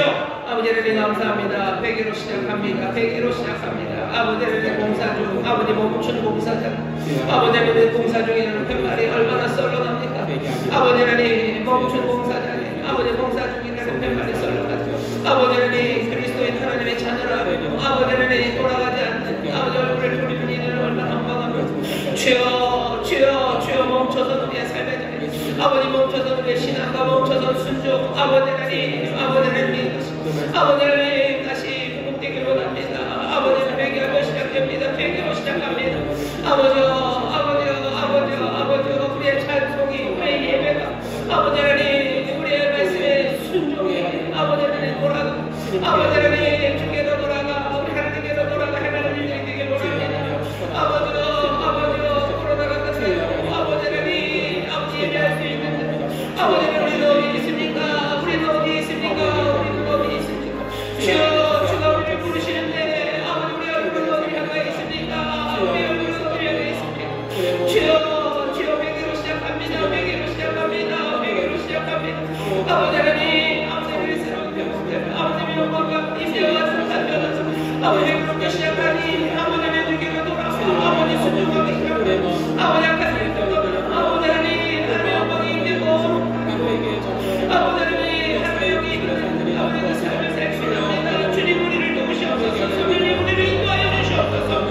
아버지 하나님 감사합니다. 회개로 시작합니다. 회개로 시작합니다. 아버지 하나님 봉사 중, 아버지 멈춘 봉사자, 아버지 하나님 봉사 중에는 팻말이 얼마나 썰렁합니까? 아버지 하나님 멈춘 봉사자에 아버지 봉사 중이라는 팻말이 썰렁하죠. 아버지 하나님 그리스도인 하나님의 자녀라 아버지 하나님 돌아가지 않는 아버지 얼굴을 돌리는 이는 얼마나 한방합니까? 주여 주여 주여 멈춰서 우리의 삶의 자리 아버지 멈춰서 우리의 신앙과 멈춰서 순종 아버지 하나님 아버지 하나님 아버지 하나님 다시 회복되길 원합니다. 아버지 하나님 회개하며 시작됩니다. 회개로 시작합니다. 아버지여 아버지여 아버지여 아버지여 우리의 찬송이 우리의 예배가 아버지 하나님 우리의 말씀에 순종해 아버지 하나님 돌아가 아버지 하나님 주께로 돌아가 우리 하나님께로 돌아가 해나는 일들이 되길 원합니다. 아버지여 아버지여 코로나가 끝내고 아버지 하나님 아버지 예배할 수 있는 아버지 하나님 우리는 어디 있습니까? 우리는 어디 있습니까? 우리는 어디 있습니까? 주여 주가 우리를 부르시는데 아버지 우리 얼굴은 어디 향해 있습니까? 우리 얼굴은 어디 향해 있습니까? 주여 주여 회개로 시작합니다. 회개로 시작합니다. 회개로 시작합니다. 아버지 하나님 아버지 우리 새로운 병들 아버지 영광과 임재와 산변에서 아버지 회개로 시작하니 아버지 하나님께로 돌아와 아버지 순종하기 시작합니다. 아버지 약한 일을 떠나면 아버지 하나님 하나님의 영광이 임재고 아버지 하나님 하나님의 영이 임재는 아버지의 삶을 살기 원합니다. 주님 우리를 도우시옵소서. 성령님 우리를 인도하여 주시옵소서.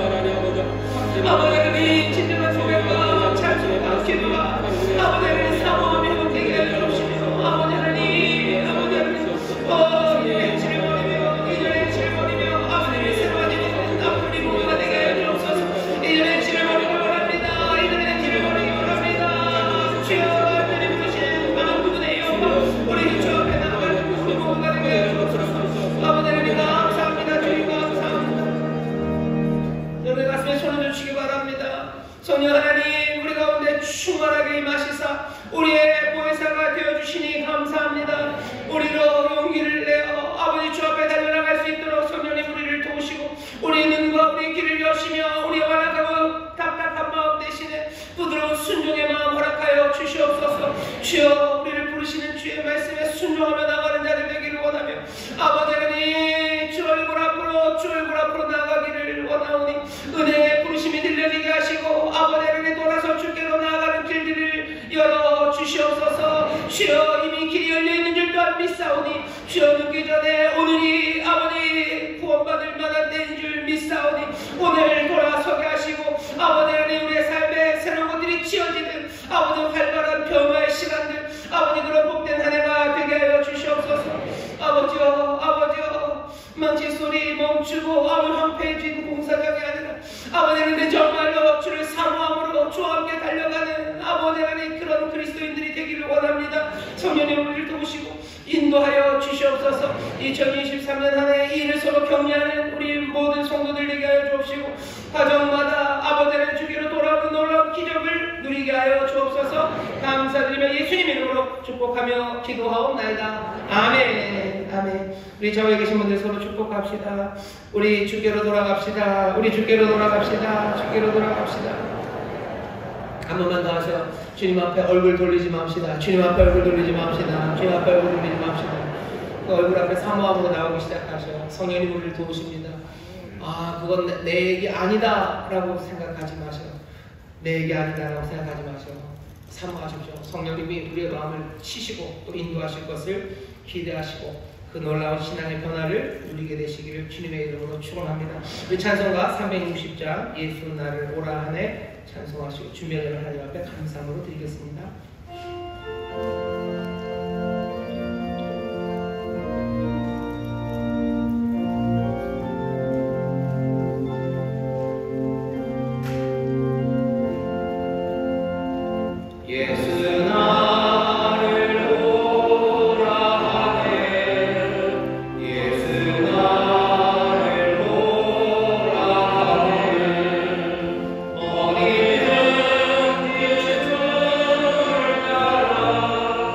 아버지 하나님 진정한 소백과 찬송과 기도가 아버지 하나님 사모함이 회복되게 하여 주옵시며 아버지 하나님 아버지 하나님 어 이전의 질문이며 이전의 질문이며 아버지의 새로워지는 앞으로 모두가 되게 하여 주옵소서. 이전의 질문을 원합니다. 이전의 질문을 원합니다. 주여 주님 부르신 마음 부분의 영광 우리 주 앞에 나아가는 우리 모두가 되게 하여 주옵소서. 아버지 하나님 감사합니다. 주님 감사합니다. 여러분의 가슴에 손을 주시기 바랍니다. 성령 하나님 우리 가운데 충만하게 임하시사 우리의 보혜사가 되어주시니 감사합니다. 우리로 용기를 내어 아버지 주 앞에 달려나갈 수 있도록 성령님 우리를 도우시고 우리의 눈과 우리의 길을 여시며 우리의 완악하고 답답한 마음 대신에 부드러운 순종의 마음 허락하여 주시옵소서. 주여 우리를 부르시는 주의 말씀에 순종하며 나가는 자들 되기를 원하며 아버지 하나님 주 얼굴 앞으로 주 얼굴 앞으로 나가기를 원하오니 은혜의 부르심이 들려지게 하시고 아버지 하나님 돌아서 주께로 나아가는 길들을 열어 주시옵소서. 주여 이미 길이 열려있는 줄 또한 믿사오니 주여 늦기 전에 오늘이 아버지 구원받을 만한 때인 줄 믿사오니 오늘 돌아서게 하시고 아버지 하나님 우리의 삶에 새로운 것들이 지어지는 아버지 활발한 변화의 시간들 아버지 그런 복된 한 해가 되게 하여 주시옵소서. 아버지여 아버지여 망치 소리 멈추고 아무 황폐해진 공사장이 아니라 아버지 하나님 정말로 주를 사모함으로 주와 함께 달려가는 아버지 하나님 그런 그리스도인들이 되기를 원합니다. 성령님 우리를 도우시고 인도하여 주시옵소서. 이천이십삼 년 한 해 이 일을 서로 격려하는 우리 모든 성도들 되게 하여 주옵시고 가정마다 아버지 하나님 주께로 돌아오는 놀라운 기적을 누리게 하여 주옵소서. 감사드리며 예수님 이름으로 축복하며 기도하옵나이다. 아멘. 아멘. 우리 저에 계신 분들 서로 축복합시다. 우리 주께로 돌아갑시다. 우리 주께로 돌아갑시다. 주께로 돌아갑시다. 한 번만 더 하세요. 주님 앞에 얼굴 돌리지 맙시다. 주님 앞에 얼굴 돌리지 맙시다. 주님 앞에 얼굴 돌리지 맙시다. 그 얼굴 앞에 사모함으로 나오기 시작하셔요. 성령님 우리를 도우십니다. 아 그건 내, 내 얘기 아니다 라고 생각하지 마세요. 내 얘기 아니다 라고 생각하지 마세요. 사모하십시오. 성령님이 우리의 마음을 치시고 또 인도하실 것을 기대하시고 그 놀라운 신앙의 변화를 누리게 되시기를 주님의 이름으로 축원합니다. 우리 찬송가 삼백육십 장 예수 나를 오라 하네 찬송하시고 준비하는 하나님 앞에 감사함으로 드리겠습니다. 어디든지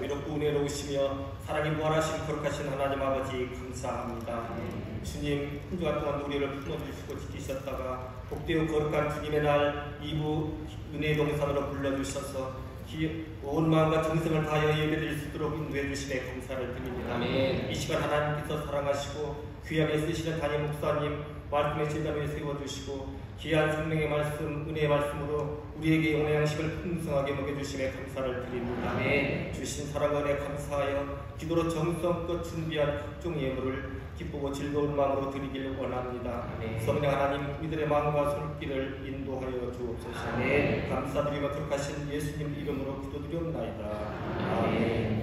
자비롭고 은혜로우시며 사랑이 무한하신 거룩하신 하나님 아버지 감사합니다. 주님 한 주간 동안 우리를 품어주시고 지키셨다가 복되고 거룩한 주님의 날 이 부 은혜의 동산으로 불러주셔서 온 마음과 정성을 다하여 예배드릴 수 있도록 인도해 주심에 감사를 드립니다. 아멘. 이 시간 하나님께서 사랑하시고 귀하게 쓰시는 담임 목사님 말씀의 제자리에 세워주시고 귀한 생명의 말씀, 은혜의 말씀으로 우리에게 영의 양식을 풍성하게 먹여주심에 감사를 드립니다. 아멘. 주신 사랑과 은혜 감사하여 기도로 정성껏 준비한 각종 예물을 기쁘고 즐거운 마음으로 드리기를 원합니다. 아멘. 성령 하나님 이들의 마음과 손길을 인도하여 주옵소서. 아멘. 감사드리며 거룩하신 예수님 이름으로 기도드리옵나이다. 아멘.